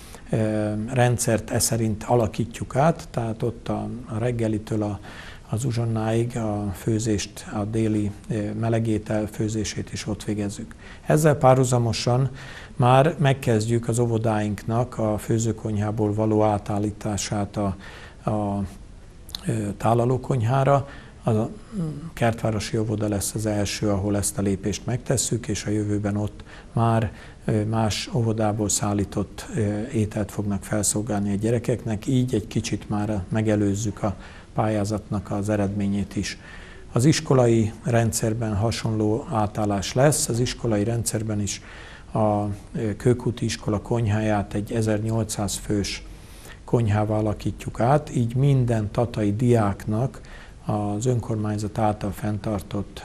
e, rendszert e szerint alakítjuk át, tehát ott a, a reggelitől a az uzsonnáig a főzést, a déli melegétel főzését is ott végezzük. Ezzel párhuzamosan már megkezdjük az óvodáinknak a főzőkonyhából való átállítását a, a tálalókonyhára. A kertvárosi óvoda lesz az első, ahol ezt a lépést megtesszük, és a jövőben ott már más óvodából szállított ételt fognak felszolgálni a gyerekeknek, így egy kicsit már megelőzzük a pályázatnak az eredményét is. Az iskolai rendszerben hasonló átállás lesz, az iskolai rendszerben is a Kőkúti iskola konyháját egy ezernyolcszáz fős konyhává alakítjuk át, így minden tatai diáknak az önkormányzat által fenntartott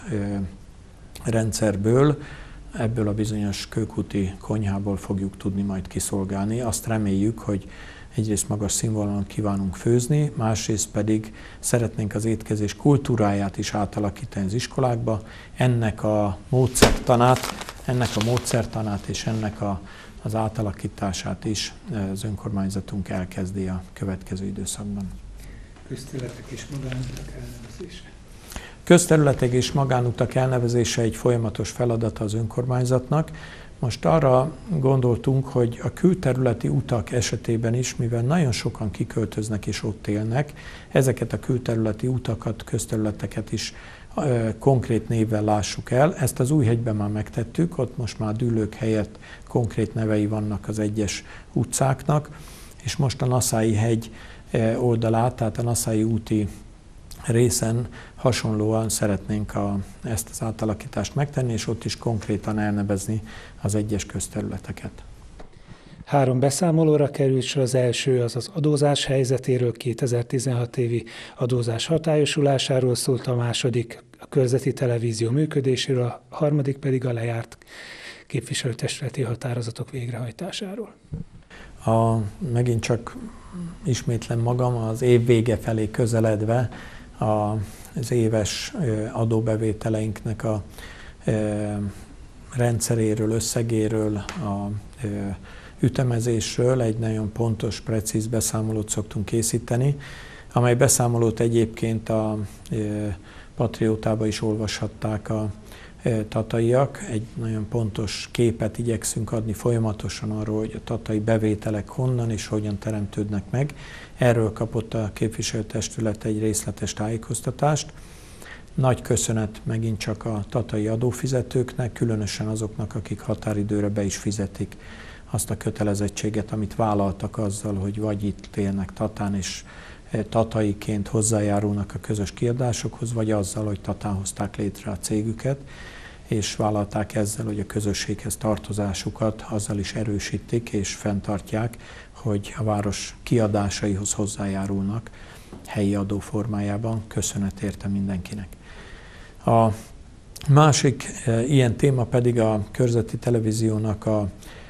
rendszerből, ebből a bizonyos Kőkúti konyhából fogjuk tudni majd kiszolgálni. Azt reméljük, hogy egyrészt magas színvonalon kívánunk főzni, másrészt pedig szeretnénk az étkezés kultúráját is átalakítani az iskolákba. Ennek a módszertanát, ennek a módszertanát és ennek a, az átalakítását is az önkormányzatunk elkezdi a következő időszakban. Közterületek és magánutak elnevezése. Közterületek és magánutak elnevezése egy folyamatos feladata az önkormányzatnak. Most arra gondoltunk, hogy a külterületi utak esetében is, mivel nagyon sokan kiköltöznek és ott élnek, ezeket a külterületi utakat, közterületeket is ö, konkrét névvel lássuk el. Ezt az Újhegyben már megtettük, ott most már Dűlők helyett konkrét nevei vannak az egyes utcáknak, és most a Naszályi hegy oldalát, tehát a Naszályi úti részen hasonlóan szeretnénk a, ezt az átalakítást megtenni, és ott is konkrétan elnevezni az egyes közterületeket. Három beszámolóra került sor, az első az az adózás helyzetéről, kétezer-tizenhat évi adózás hatályosulásáról szólt, a második a körzeti televízió működéséről, a harmadik pedig a lejárt képviselőtestületi határozatok végrehajtásáról. A, megint csak ismétlem magam, az év vége felé közeledve a, az éves adóbevételeinknek a e, rendszeréről, összegéről, a e, ütemezésről egy nagyon pontos, precíz beszámolót szoktunk készíteni, amely beszámolót egyébként a e, Patriótában is olvashatták a tataiak. Egy nagyon pontos képet igyekszünk adni folyamatosan arról, hogy a tatai bevételek honnan és hogyan teremtődnek meg. Erről kapott a képviselőtestület egy részletes tájékoztatást. Nagy köszönet megint csak a tatai adófizetőknek, különösen azoknak, akik határidőre be is fizetik azt a kötelezettséget, amit vállaltak azzal, hogy vagy itt élnek Tatán, és tataiként hozzájárulnak a közös kiadásokhoz, vagy azzal, hogy Tatán hozták létre a cégüket, és vállalták ezzel, hogy a közösséghez tartozásukat azzal is erősítik és fenntartják, hogy a város kiadásaihoz hozzájárulnak helyi adó formájában. Köszönet érte mindenkinek. A másik e, ilyen téma pedig a körzeti televíziónak a,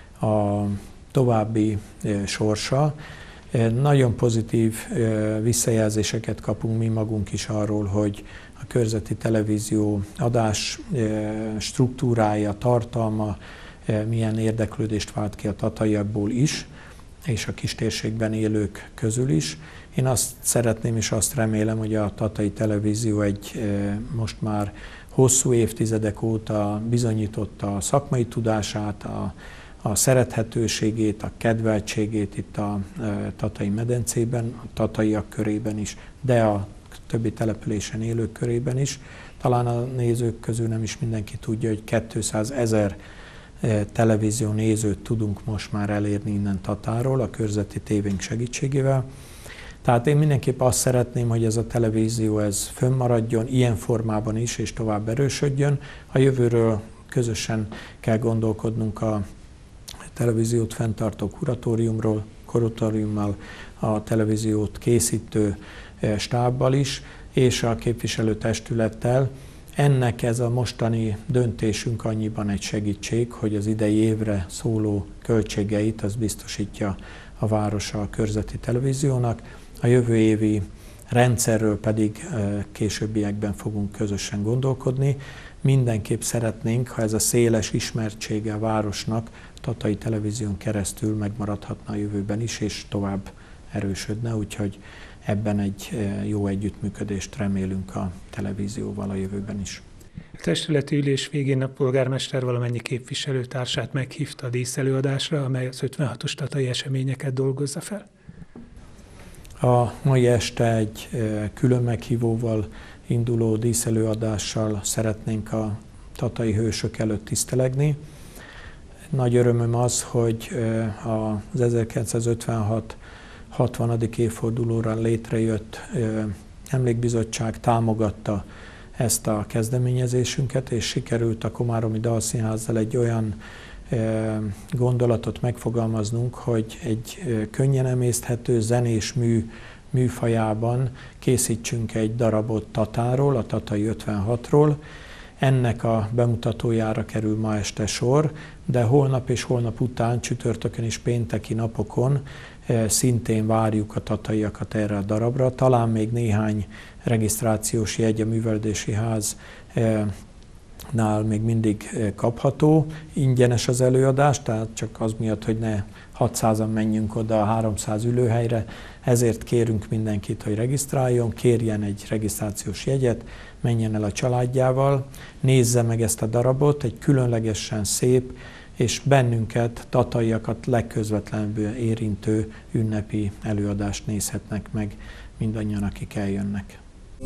a további e, sorsa. E, nagyon pozitív e, visszajelzéseket kapunk mi magunk is arról, hogy a körzeti televízió adás struktúrája, tartalma milyen érdeklődést vált ki a tataiakból is, és a kistérségben élők közül is. Én azt szeretném és azt remélem, hogy a tatai televízió egy most már hosszú évtizedek óta bizonyította a szakmai tudását, a, a szerethetőségét, a kedveltségét itt a tatai medencében, a tataiak körében is, de a többi településen élők körében is. Talán a nézők közül nem is mindenki tudja, hogy kétszázezer televízió nézőt tudunk most már elérni innen Tatáról a körzeti tévénk segítségével. Tehát én mindenképp azt szeretném, hogy ez a televízió ez fönnmaradjon ilyen formában is, és tovább erősödjön. A jövőről közösen kell gondolkodnunk a televíziót fenntartó kuratóriumról, kuratóriummal, a televíziót készítő stábbal is, és a képviselőtestülettel. Ennek ez a mostani döntésünk annyiban egy segítség, hogy az idei évre szóló költségeit az biztosítja a városa a körzeti televíziónak. A jövő évi rendszerről pedig későbbiekben fogunk közösen gondolkodni. Mindenképp szeretnénk, ha ez a széles ismertsége a városnak Tatai Televízión keresztül megmaradhatna a jövőben is, és tovább erősödne, úgyhogy ebben egy jó együttműködést remélünk a televízióval a jövőben is. A testületi ülés végén a polgármester valamennyi képviselőtársát meghívta a díszelőadásra, amely az ötvenhatos tatai eseményeket dolgozza fel. A mai este egy külön meghívóval induló díszelőadással szeretnénk a tatai hősök előtt tisztelegni. Nagy örömöm az, hogy az ezerkilencszázötvenhat hatvanadik évfordulóra létrejött emlékbizottság támogatta ezt a kezdeményezésünket, és sikerült a Komáromi Dalszínházzal egy olyan gondolatot megfogalmaznunk, hogy egy könnyen emészthető zenés mű műfajában készítsünk egy darabot Tatáról, a Tatai ötvenhatról. Ennek a bemutatójára kerül ma este sor, de holnap és holnap után, csütörtökön és pénteki napokon szintén várjuk a tataiakat erre a darabra. Talán még néhány regisztrációs jegy a Művelődési Háznál még mindig kapható. Ingyenes az előadás, tehát csak az miatt, hogy ne hatszázan menjünk oda a háromszáz ülőhelyre, ezért kérünk mindenkit, hogy regisztráljon, kérjen egy regisztrációs jegyet, menjen el a családjával, nézze meg ezt a darabot, egy különlegesen szép és bennünket, tataiakat legközvetlenül érintő ünnepi előadást nézhetnek meg mindannyian, akik eljönnek.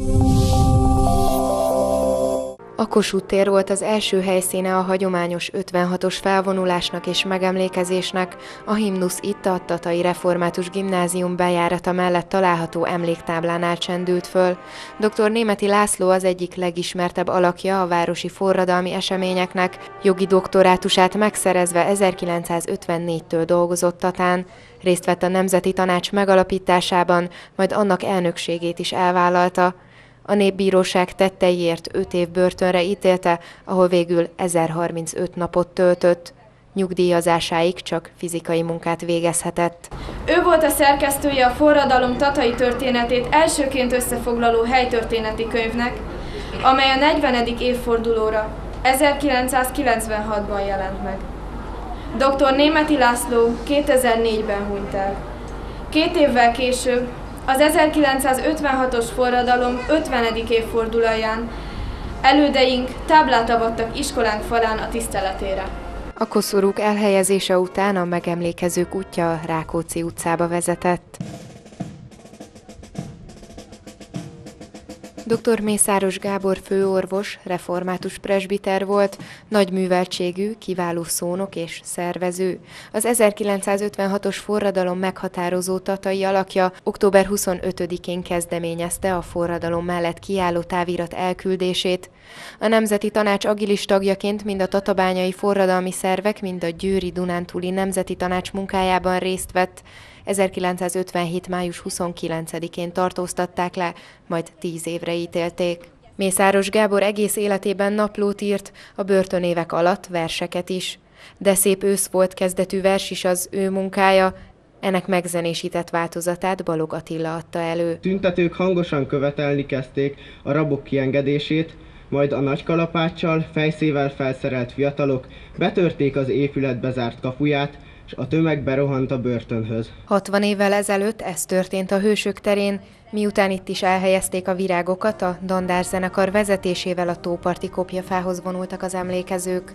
A Kossuth tér volt az első helyszíne a hagyományos ötvenhatos felvonulásnak és megemlékezésnek. A himnusz itt a Tatai Református Gimnázium bejárata mellett található emléktáblánál csendült föl. doktor Németi László az egyik legismertebb alakja a városi forradalmi eseményeknek. Jogi doktorátusát megszerezve ezerkilencszázötvennégytől dolgozott Tatán. Részt vett a Nemzeti Tanács megalapításában, majd annak elnökségét is elvállalta. A Népbíróság tetteiért öt év börtönre ítélte, ahol végül ezerharmincöt napot töltött. Nyugdíjazásáig csak fizikai munkát végezhetett. Ő volt a szerkesztője a forradalom tatai történetét elsőként összefoglaló helytörténeti könyvnek, amely a negyvenedik évfordulóra ezerkilencszázkilencvenhatban jelent meg. doktor Németi László kétezer-négyben hunyt el. Két évvel később, az ezerkilencszázötvenhatos forradalom ötvenedik évfordulóján elődeink táblát avattak iskolánk falán a tiszteletére. A koszorúk elhelyezése után a megemlékezők útja a Rákóczi utcába vezetett. doktor Mészáros Gábor főorvos, református presbiter volt, nagy műveltségű, kiváló szónok és szervező. Az ezerkilencszázötvenhatos forradalom meghatározó tatai alakja október huszonötödikén kezdeményezte a forradalom mellett kiálló távirat elküldését. A Nemzeti Tanács agilis tagjaként mind a tatabányai forradalmi szervek, mind a győri Dunántúli Nemzeti Tanács munkájában részt vett. ezerkilencszázötvenhét május huszonkilencedikén tartóztatták le, majd tíz évre ítélték. Mészáros Gábor egész életében naplót írt, a börtönévek alatt verseket is. De szép ősz volt kezdetű vers is az ő munkája, ennek megzenésített változatát Balog Attila adta elő. Tüntetők hangosan követelni kezdték a rabok kiengedését, majd a nagy kalapáccsal, fejszével felszerelt fiatalok betörték az épület bezárt kapuját, és a tömeg berohant a börtönhöz. hatvan évvel ezelőtt ez történt a Hősök terén, miután itt is elhelyezték a virágokat, a Dandár zenekar vezetésével a tóparti kopjafához vonultak az emlékezők.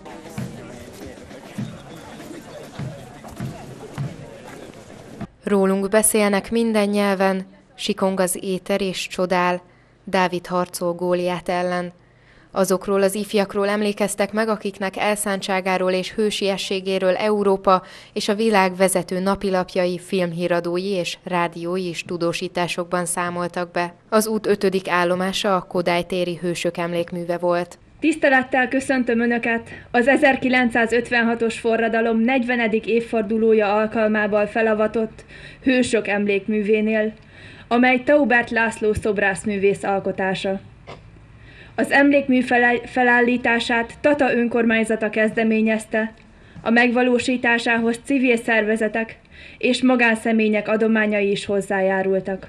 Rólunk beszélnek minden nyelven, sikong az éter és csodál, Dávid harcol Góliát ellen. Azokról az ifjakról emlékeztek meg, akiknek elszántságáról és hősiességéről Európa és a világ vezető napilapjai, filmhíradói és rádiói is tudósításokban számoltak be. Az út ötödik állomása a Kodály téri hősök emlékműve volt. Tisztelettel köszöntöm Önöket az ezerkilencszázötvenhatos forradalom negyvenedik évfordulója alkalmával felavatott Hősök emlékművénél, amely Taubert László szobrászművész alkotása. Az emlékmű felállítását Tata önkormányzata kezdeményezte, a megvalósításához civil szervezetek és magánszemélyek adományai is hozzájárultak.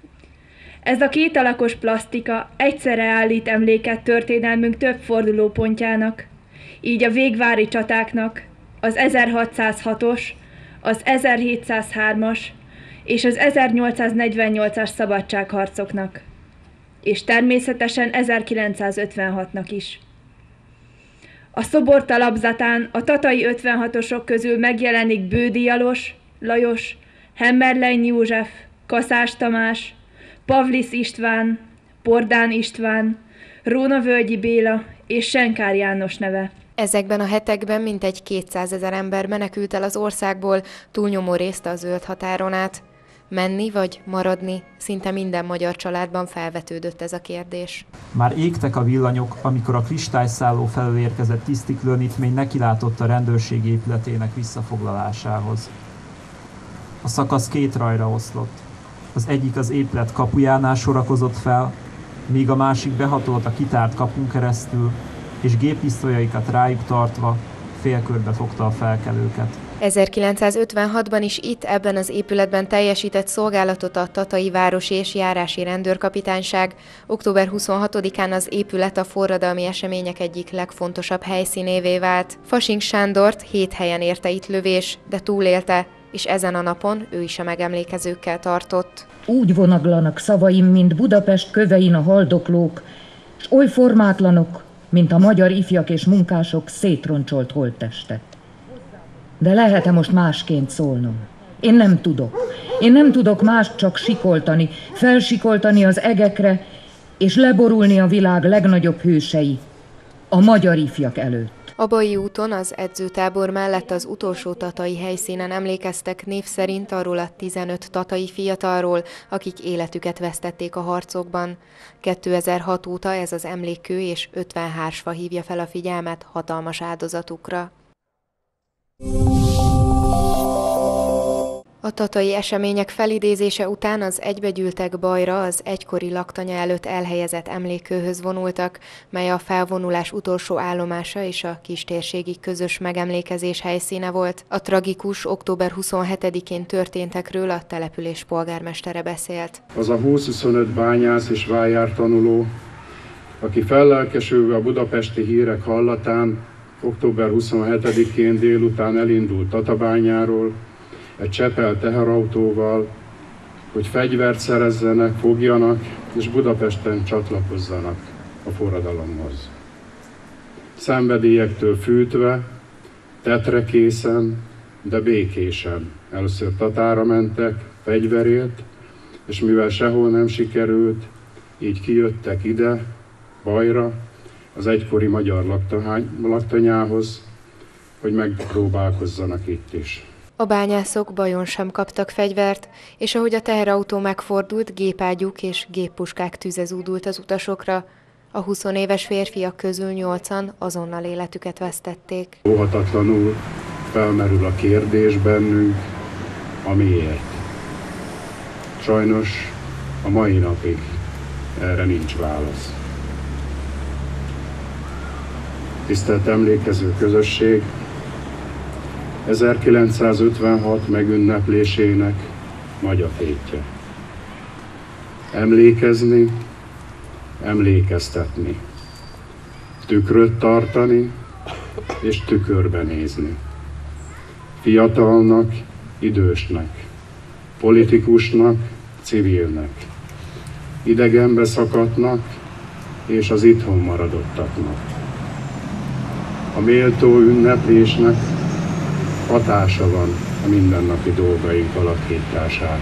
Ez a kétalakos plasztika egyszerre állít emléket történelmünk több fordulópontjának, így a végvári csatáknak, az ezerhatszázhatos, az ezerhétszázhármas és az ezernyolcszáznegyvennyolcas szabadságharcoknak, és természetesen ezerkilencszázötvenhatnak is. A szobor talapzatán a tatai ötvenhatosok közül megjelenik Bődi Jalos, Lajos, Hemmerlein József, Kaszás Tamás, Pavlis István, Pordán István, Rónavölgyi Béla és Senkár János neve. Ezekben a hetekben mintegy kétszázezer ember menekült el az országból, túlnyomó részt a zöld határon át. Menni vagy maradni? Szinte minden magyar családban felvetődött ez a kérdés. Már égtek a villanyok, amikor a kristályszálló felől érkezett tisztiklőnitmény nekilátott a rendőrség épületének visszafoglalásához. A szakasz két rajra oszlott. Az egyik az épület kapujánál sorakozott fel, míg a másik behatolt a kitárt kapun keresztül, és géppisztolyaikat rájuk tartva félkörbe fogta a felkelőket. ezerkilencszázötvenhatban is itt ebben az épületben teljesített szolgálatot a Tatai Városi és Járási Rendőrkapitányság. október huszonhatodikán az épület a forradalmi események egyik legfontosabb helyszínévé vált. Fasink Sándort hét helyen érte itt lövés, de túlélte, és ezen a napon ő is a megemlékezőkkel tartott. Úgy vonaglanak szavaim, mint Budapest kövein a haldoklók, s oly formátlanok, mint a magyar ifjak és munkások szétroncsolt holtteste. De lehet-e most másként szólnom? Én nem tudok. Én nem tudok más csak sikoltani, felsikoltani az egekre, és leborulni a világ legnagyobb hősei, a magyar ifjak előtt. A Bajai úton az edzőtábor mellett az utolsó tatai helyszínen emlékeztek név szerint arról a tizenöt tatai fiatalról, akik életüket vesztették a harcokban. kétezer-hat óta ez az emlékkő és ötven hársfa hívja fel a figyelmet hatalmas áldozatukra. A tatai események felidézése után az egybegyűltek Bajra az egykori laktanya előtt elhelyezett emlékkőhöz vonultak, mely a felvonulás utolsó állomása és a kistérségi közös megemlékezés helyszíne volt. A tragikus október huszonhetedikén történtekről a település polgármestere beszélt. Az a húsz-huszonöt bányász és vájár tanuló, aki fellelkesülve a budapesti hírek hallatán október huszonhetedikén délután elindult Tatabányáról, egy Csepel teherautóval, hogy fegyvert szerezzenek, fogjanak és Budapesten csatlakozzanak a forradalomhoz. Szenvedélyektől fűtve, tetre készen, de békésen. Először Tatára mentek, fegyverért, és mivel sehol nem sikerült, így kijöttek ide, Bajra, az egykori magyar laktanyához, hogy megpróbálkozzanak itt is. A bányászok Bajon sem kaptak fegyvert, és ahogy a teherautó megfordult, gépágyúk és géppuskák tüze zúdult az utasokra. A huszonéves férfiak közül nyolcan azonnal életüket vesztették. Óhatatlanul felmerül a kérdés bennünk, a miért. Sajnos a mai napig erre nincs válasz. Tisztelt emlékező közösség, ezerkilencszázötvenhat megünneplésének nagy a tétje. Emlékezni, emlékeztetni, tükröt tartani és tükörbe nézni. Fiatalnak, idősnek, politikusnak, civilnek, idegenbe szakadtnak és az itthon maradottaknak. A méltó ünneplésnek hatása van a mindennapi dolgaink alakítására.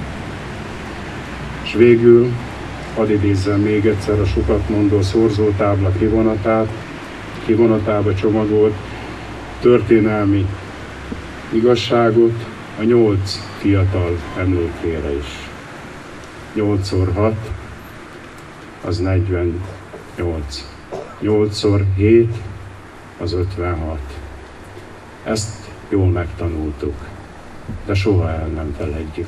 És végül hadd idézzem még egyszer a sokat mondó szorzótábla kivonatát, kivonatába csomagolt történelmi igazságot a nyolc fiatal emlékére is. nyolc szor hat az negyvennyolc. nyolcszor hét az ötvenhat. Ezt jól megtanultuk, de soha el nem feledjük.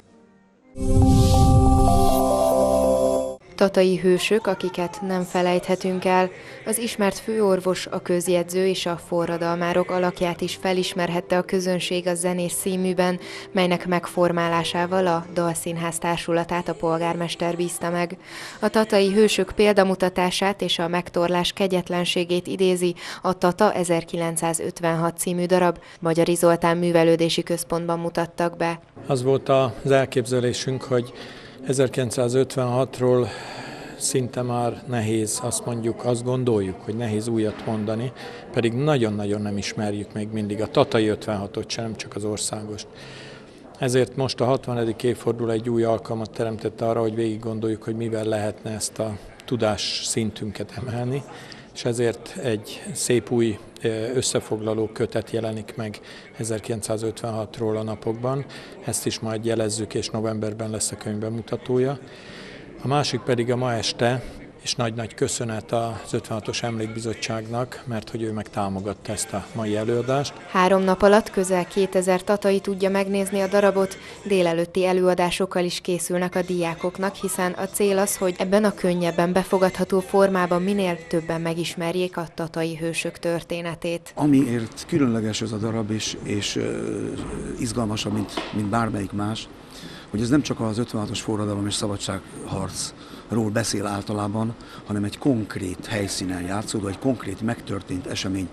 Tatai hősök, akiket nem felejthetünk el. Az ismert főorvos, a közjegyző és a forradalmárok alakját is felismerhette a közönség a Zenés címűben, melynek megformálásával a Dalszínház társulatát a polgármester bízta meg. A tatai hősök példamutatását és a megtorlás kegyetlenségét idézi a Tata ezerkilencszázötvenhat című darab, Magyari Zoltán Művelődési Központban mutattak be. Az volt az elképzelésünk, hogy ezerkilencszázötvenhatról szinte már nehéz, azt mondjuk, azt gondoljuk, hogy nehéz újat mondani, pedig nagyon-nagyon nem ismerjük még mindig a tatai ötvenhatot sem, nem csak az országost. Ezért most a hatvanadik évforduló egy új alkalmat teremtett arra, hogy végig gondoljuk, hogy mivel lehetne ezt a tudás szintünket emelni, és ezért egy szép új összefoglaló kötet jelenik meg ezerkilencszázötvenhatról a napokban. Ezt is majd jelezzük, és novemberben lesz a könyv bemutatója. A másik pedig a ma este, és nagy-nagy köszönet az ötvenhatos Emlékbizottságnak, mert hogy ő meg támogatta ezt a mai előadást. Három nap alatt közel kétezer tatai tudja megnézni a darabot, délelőtti előadásokkal is készülnek a diákoknak, hiszen a cél az, hogy ebben a könnyebben befogadható formában minél többen megismerjék a tatai hősök történetét. Amiért különleges ez a darab, és, és uh, izgalmasabb, mint, mint bármelyik más, hogy ez nem csak az ötvenhatos forradalom és szabadságharcról beszél általában, hanem egy konkrét helyszínen játszódó, egy konkrét megtörtént esemény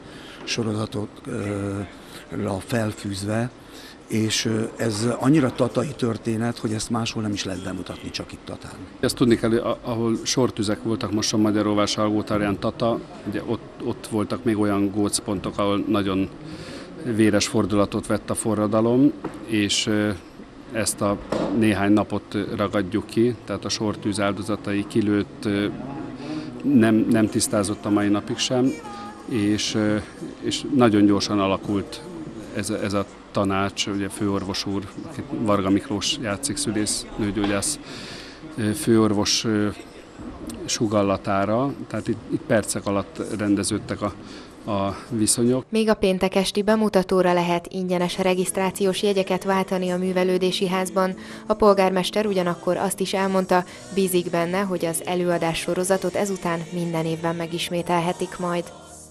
sorozatra felfűzve, és ez annyira tatai történet, hogy ezt máshol nem is lehet bemutatni, csak itt Tatán. Ezt tudni kell, ahol sortüzek voltak most a Magyaróvár, Salgótarján, Tata, ugye ott, ott voltak még olyan gócpontok, ahol nagyon véres fordulatot vett a forradalom, és ezt a néhány napot ragadjuk ki, tehát a sortűz áldozatai kilőtt, nem, nem tisztázott a mai napig sem, és, és nagyon gyorsan alakult ez, ez a tanács, ugye főorvos úr, akit Varga Miklós játszik, szülész, nőgyógyász főorvos sugallatára, tehát itt, itt percek alatt rendeződtek a a viszonyok. Még a péntek esti bemutatóra lehet ingyenes regisztrációs jegyeket váltani a Művelődési Házban. A polgármester ugyanakkor azt is elmondta, bízik benne, hogy az előadás sorozatot ezután minden évben megismételhetik majd.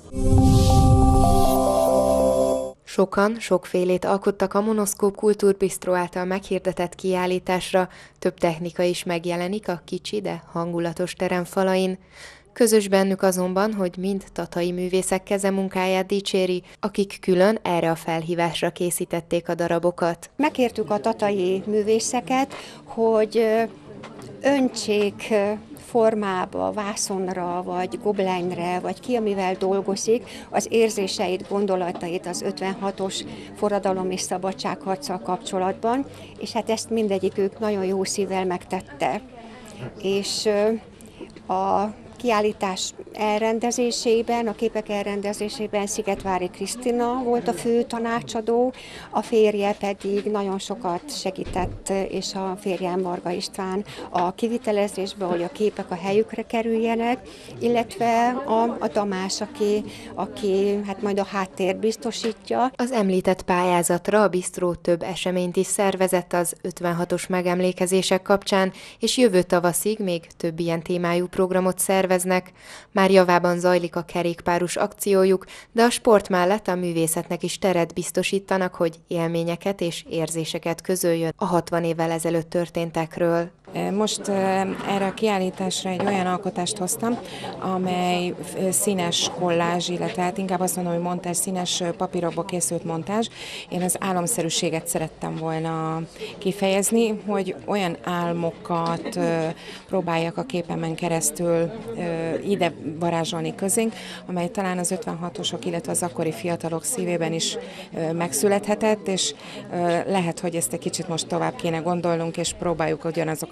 Sokan sokfélét alkottak a Monoszkóp Kultúrbisztró által meghirdetett kiállításra, több technika is megjelenik a kicsi, de hangulatos terem falain. Közös bennük azonban, hogy mind tatai művészek kezemunkáját dicséri, akik külön erre a felhívásra készítették a darabokat. Megkértük a tatai művészeket, hogy öntsék formába, vászonra, vagy goblenre, vagy ki, amivel dolgozik, az érzéseit, gondolatait az ötvenhatos forradalom és szabadságharccal kapcsolatban, és hát ezt mindegyikük nagyon jó szívvel megtette. És a kiállítás elrendezésében, a képek elrendezésében Szigetvári Krisztina volt a fő tanácsadó, a férje pedig nagyon sokat segített, és a férjem Varga István a kivitelezésben, hogy a képek a helyükre kerüljenek, illetve a, a Tamás, aki, aki hát majd a háttér biztosítja. Az említett pályázatra a bisztró több eseményt is szervezett az ötvenhatos megemlékezések kapcsán, és jövő tavaszig még több ilyen témájú programot szervezett. Már javában zajlik a kerékpárus akciójuk, de a sport mellett a művészetnek is teret biztosítanak, hogy élményeket és érzéseket közöljön a hatvan évvel ezelőtt történtekről. Most erre a kiállításra egy olyan alkotást hoztam, amely színes kollázs, illetve hát inkább azt mondom, hogy montázs, színes papírokból készült montázs. Én az álomszerűséget szerettem volna kifejezni, hogy olyan álmokat próbáljak a képemen keresztül ide varázsolni közénk, amely talán az ötvenhatosok, illetve az akkori fiatalok szívében is megszülethetett, és lehet, hogy ezt egy kicsit most tovább kéne gondolnunk, és próbáljuk ugyanazokat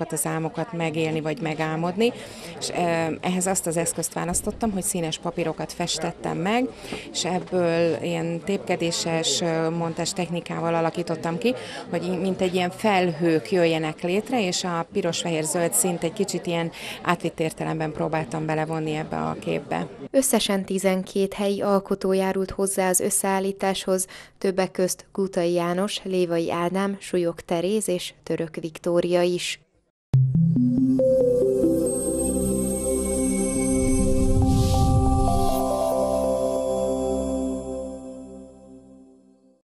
azokat az álmokat megélni vagy megálmodni, és ehhez azt az eszközt választottam, hogy színes papírokat festettem meg, és ebből ilyen tépkedéses montás technikával alakítottam ki, hogy mint egy ilyen felhők jöjjenek létre, és a piros-fehér-zöld színt egy kicsit ilyen átvitt értelemben próbáltam belevonni ebbe a képbe. Összesen tizenkét helyi alkotó járult hozzá az összeállításhoz, többek közt Gutai János, Lévai Ádám, Súlyog Teréz és Török Viktória is.